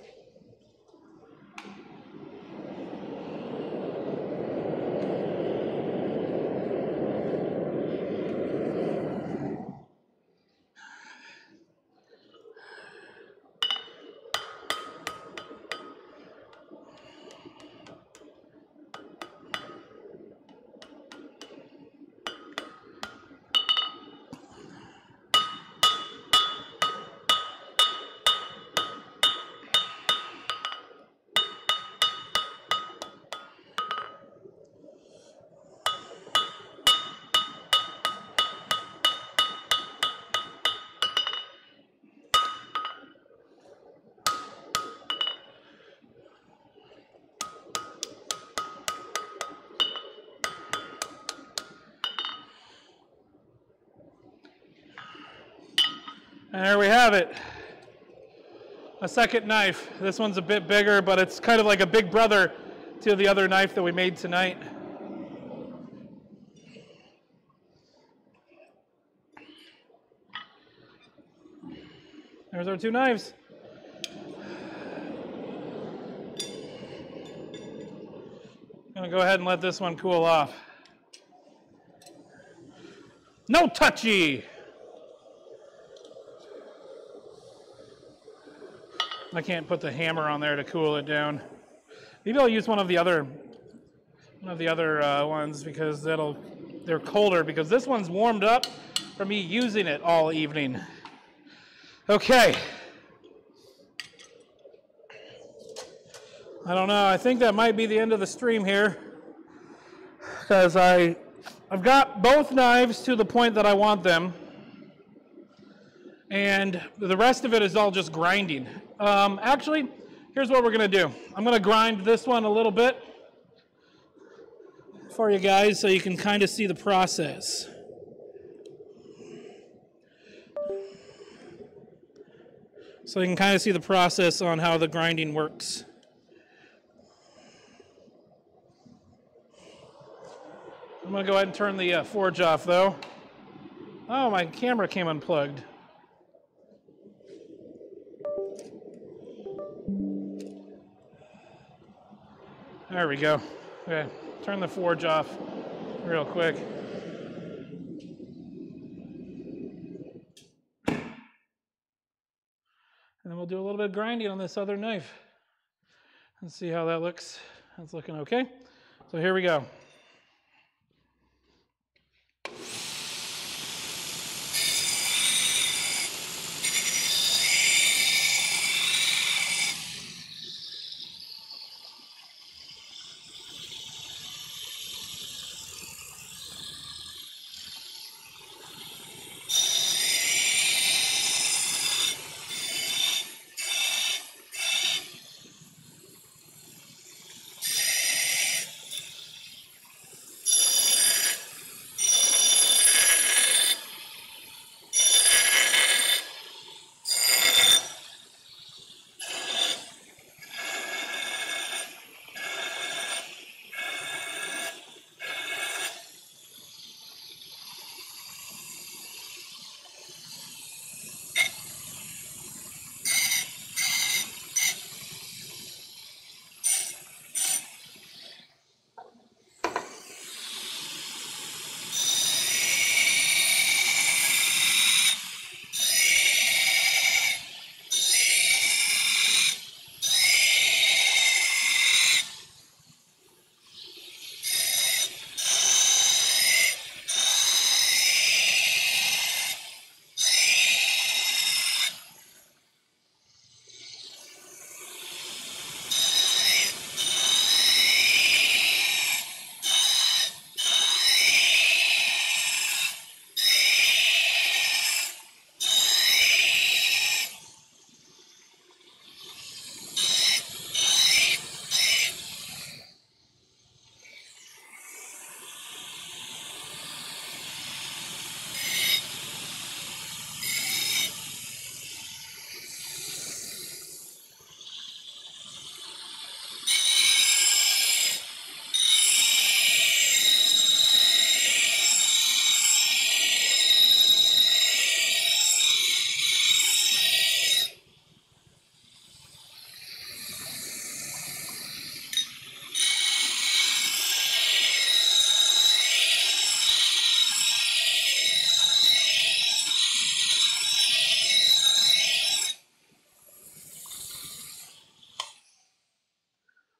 And there we have it. A second knife. This one's a bit bigger, but it's kind of like a big brother to the other knife that we made tonight. There's our two knives. I'm gonna go ahead and let this one cool off. No touchy! I can't put the hammer on there to cool it down. Maybe I'll use one of the other, one of the other uh, ones, because that'll, they're colder, because this one's warmed up from me using it all evening. Okay. I don't know, I think that might be the end of the stream here, because I, I've got both knives to the point that I want them, and the rest of it is all just grinding. Um, actually, here's what we're going to do. I'm going to grind this one a little bit for you guys so you can kind of see the process. So you can kind of see the process on how the grinding works. I'm going to go ahead and turn the uh, forge off, though. Oh, my camera came unplugged. There we go. Okay, turn the forge off real quick. And then we'll do a little bit of grinding on this other knife and see how that looks. That's looking okay. So here we go.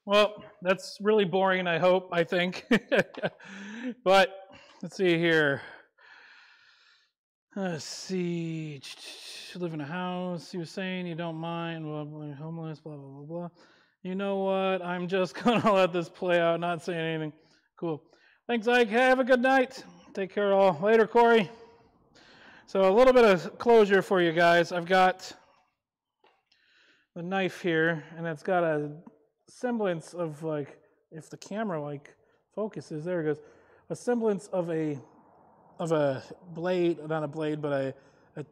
Well, that's really boring, I hope, I think. But let's see here. Let's see. You live in a house. You were saying you don't mind. Blah, blah, homeless, blah, blah, blah, blah. You know what? I'm just going to let this play out, not saying anything. Cool. Thanks, Ike. Have a good night. Take care all. Later, Corey. So a little bit of closure for you guys. I've got the knife here, and it's got a semblance of, like, if the camera, like, focuses, there it goes, a semblance of a of a blade, not a blade, but a,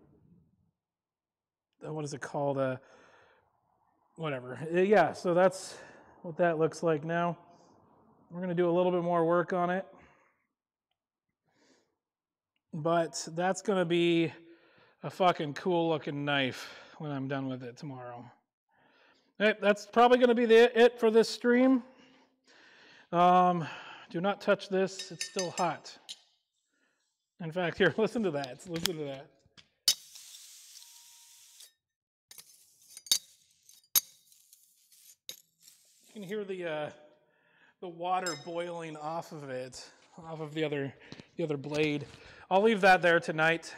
a what is it called? A, whatever. Yeah, so that's what that looks like now. We're going to do a little bit more work on it. But that's going to be a fucking cool looking knife when I'm done with it tomorrow. Right, that's probably going to be the, it for this stream. Um, do not touch this. It's still hot. In fact, here, listen to that. Listen to that. You can hear the uh, the water boiling off of it, off of the other the other blade. I'll leave that there tonight.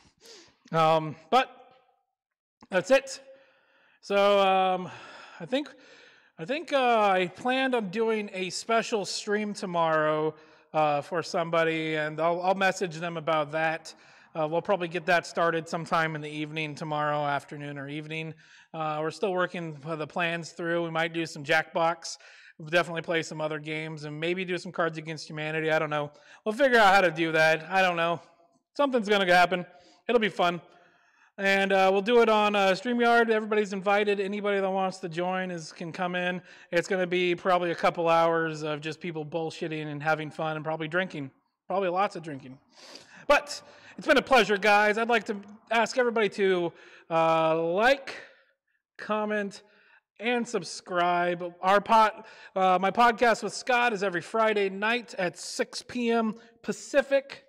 Um, but that's it. So um, I think I think uh, I planned on doing a special stream tomorrow uh, for somebody, and I'll, I'll message them about that. Uh, we'll probably get that started sometime in the evening tomorrow afternoon or evening. Uh, we're still working the plans through. We might do some Jackbox. We'll definitely play some other games and maybe do some Cards Against Humanity. I don't know. We'll figure out how to do that. I don't know. Something's going to happen. It'll be fun. And uh, we'll do it on uh, StreamYard. Everybody's invited. Anybody that wants to join is can come in. It's going to be probably a couple hours of just people bullshitting and having fun and probably drinking. Probably lots of drinking. But it's been a pleasure, guys. I'd like to ask everybody to uh, like, comment, and subscribe. Our pod, uh, my podcast with Scott is every Friday night at six p.m. Pacific.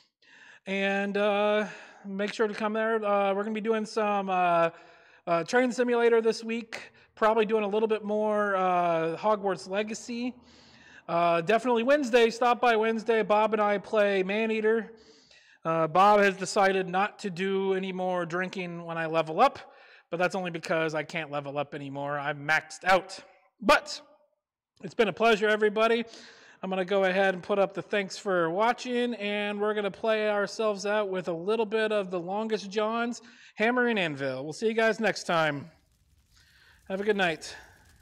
And uh, make sure to come there. Uh, we're going to be doing some uh, uh, Train Simulator this week. Probably doing a little bit more uh, Hogwarts Legacy. Uh, definitely Wednesday. Stop by Wednesday. Bob and I play Maneater. Uh, Bob has decided not to do any more drinking when I level up, but that's only because I can't level up anymore. I'm maxed out. But it's been a pleasure, everybody. I'm going to go ahead and put up the thanks for watching, and we're going to play ourselves out with a little bit of the Longest John's Hammer and Anvil. We'll see you guys next time. Have a good night.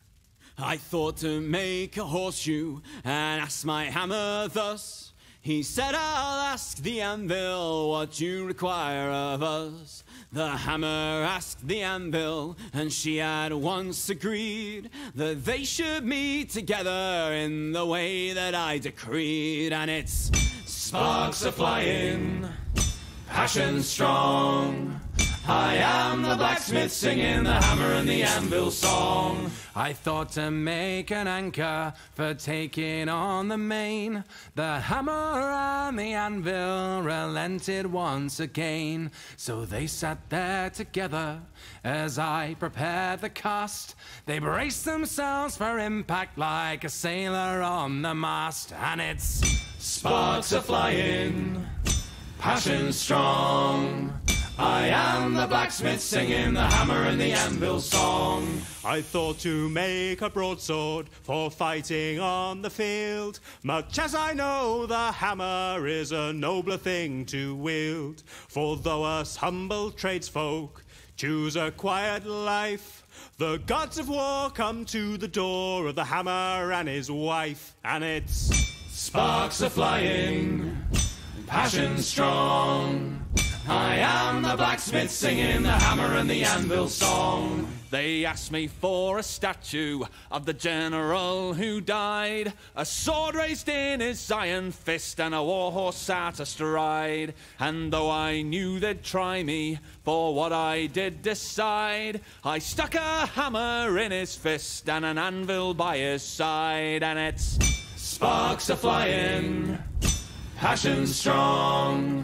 I thought to make a horseshoe and asked my hammer thus. He said, I'll ask the anvil what you require of us. The hammer asked the anvil, and she at once agreed that they should meet together in the way that I decreed. And it's sparks are flying, passion strong. I am the blacksmith singing the hammer and the anvil song. I thought to make an anchor for taking on the main. The hammer and the anvil relented once again. So they sat there together as I prepared the cast. They braced themselves for impact like a sailor on the mast. And it's sparks are flying, passion strong. I am the blacksmith singing the hammer and the anvil song. I thought to make a broadsword for fighting on the field. Much as I know the hammer is a nobler thing to wield. For though us humble tradesfolk choose a quiet life, the gods of war come to the door of the hammer and his wife. And it's sparks are flying, passion strong. I am the blacksmith singing the hammer and the anvil song. They asked me for a statue of the general who died, a sword raised in his iron fist and a war horse sat astride. And though I knew they'd try me for what I did decide, I stuck a hammer in his fist and an anvil by his side. And it's sparks are flying, passion strong.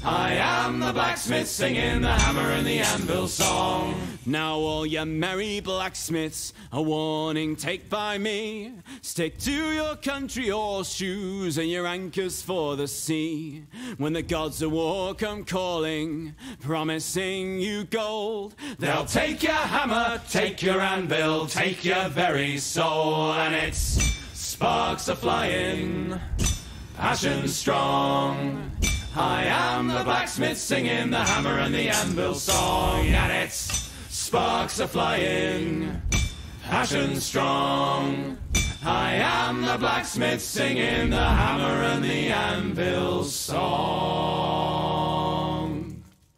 I am the blacksmith singing the hammer and the anvil song. Now all you merry blacksmiths, a warning take by me. Stick to your country horseshoes and your anchors for the sea. When the gods of war come calling, promising you gold, they'll take your hammer, take your anvil, take your very soul. And it's sparks are flying, passion strong. I am the blacksmith singing the hammer and the anvil song. And it's sparks are flying, passion strong. I am the blacksmith singing the hammer and the anvil song.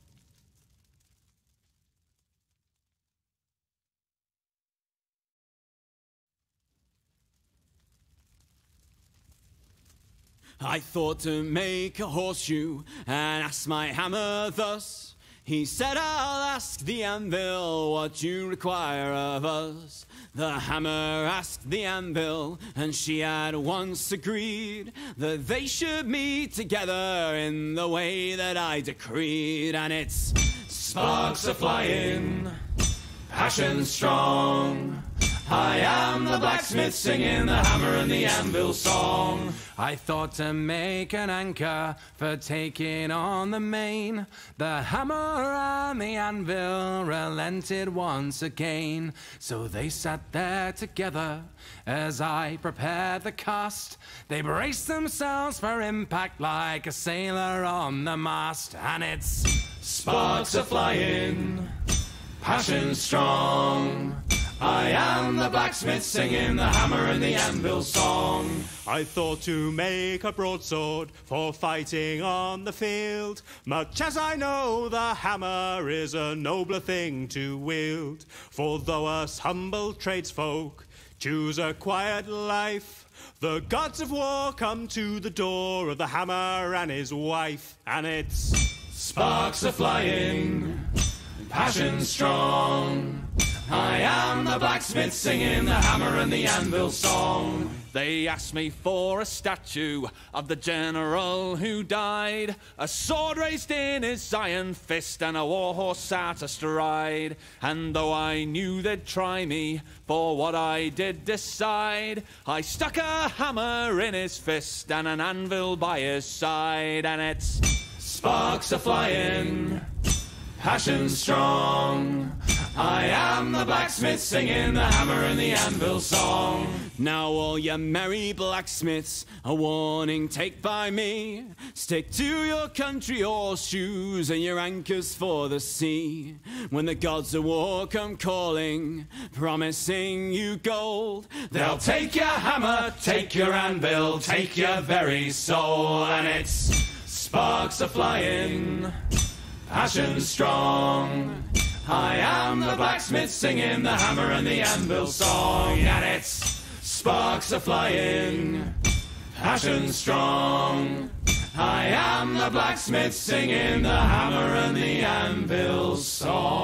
I thought to make a horseshoe and asked my hammer thus. He said, I'll ask the anvil what you require of us. The hammer asked the anvil, and she at once agreed that they should meet together in the way that I decreed. And it's sparks are flying, passion strong. I am the blacksmith singing the hammer and the anvil song. I thought to make an anchor for taking on the main. The hammer and the anvil relented once again. So they sat there together as I prepared the cast. They braced themselves for impact like a sailor on the mast. And it's sparks are flying, passion strong. I am the blacksmith singing the hammer and the anvil song. I thought to make a broadsword for fighting on the field. Much as I know the hammer is a nobler thing to wield. For though us humble tradesfolk choose a quiet life, the gods of war come to the door of the hammer and his wife. And it's sparks are flying, passion strong. I am the blacksmith singing the hammer and the anvil song. They asked me for a statue of the general who died, a sword raised in his iron fist and a war horse sat astride. And though I knew they'd try me for what I did decide, I stuck a hammer in his fist and an anvil by his side. And it's sparks are flying, passion strong. I am the blacksmith singing the hammer and the anvil song. Now all you merry blacksmiths, a warning take by me. Stick to your country horseshoes and your anchors for the sea. When the gods of war come calling, promising you gold, they'll take your hammer, take your anvil, take your very soul. And it's sparks are flying, passion strong. I am the blacksmith singing the hammer and the anvil song. And it's sparks are flying, passion strong. I am the blacksmith singing the hammer and the anvil song.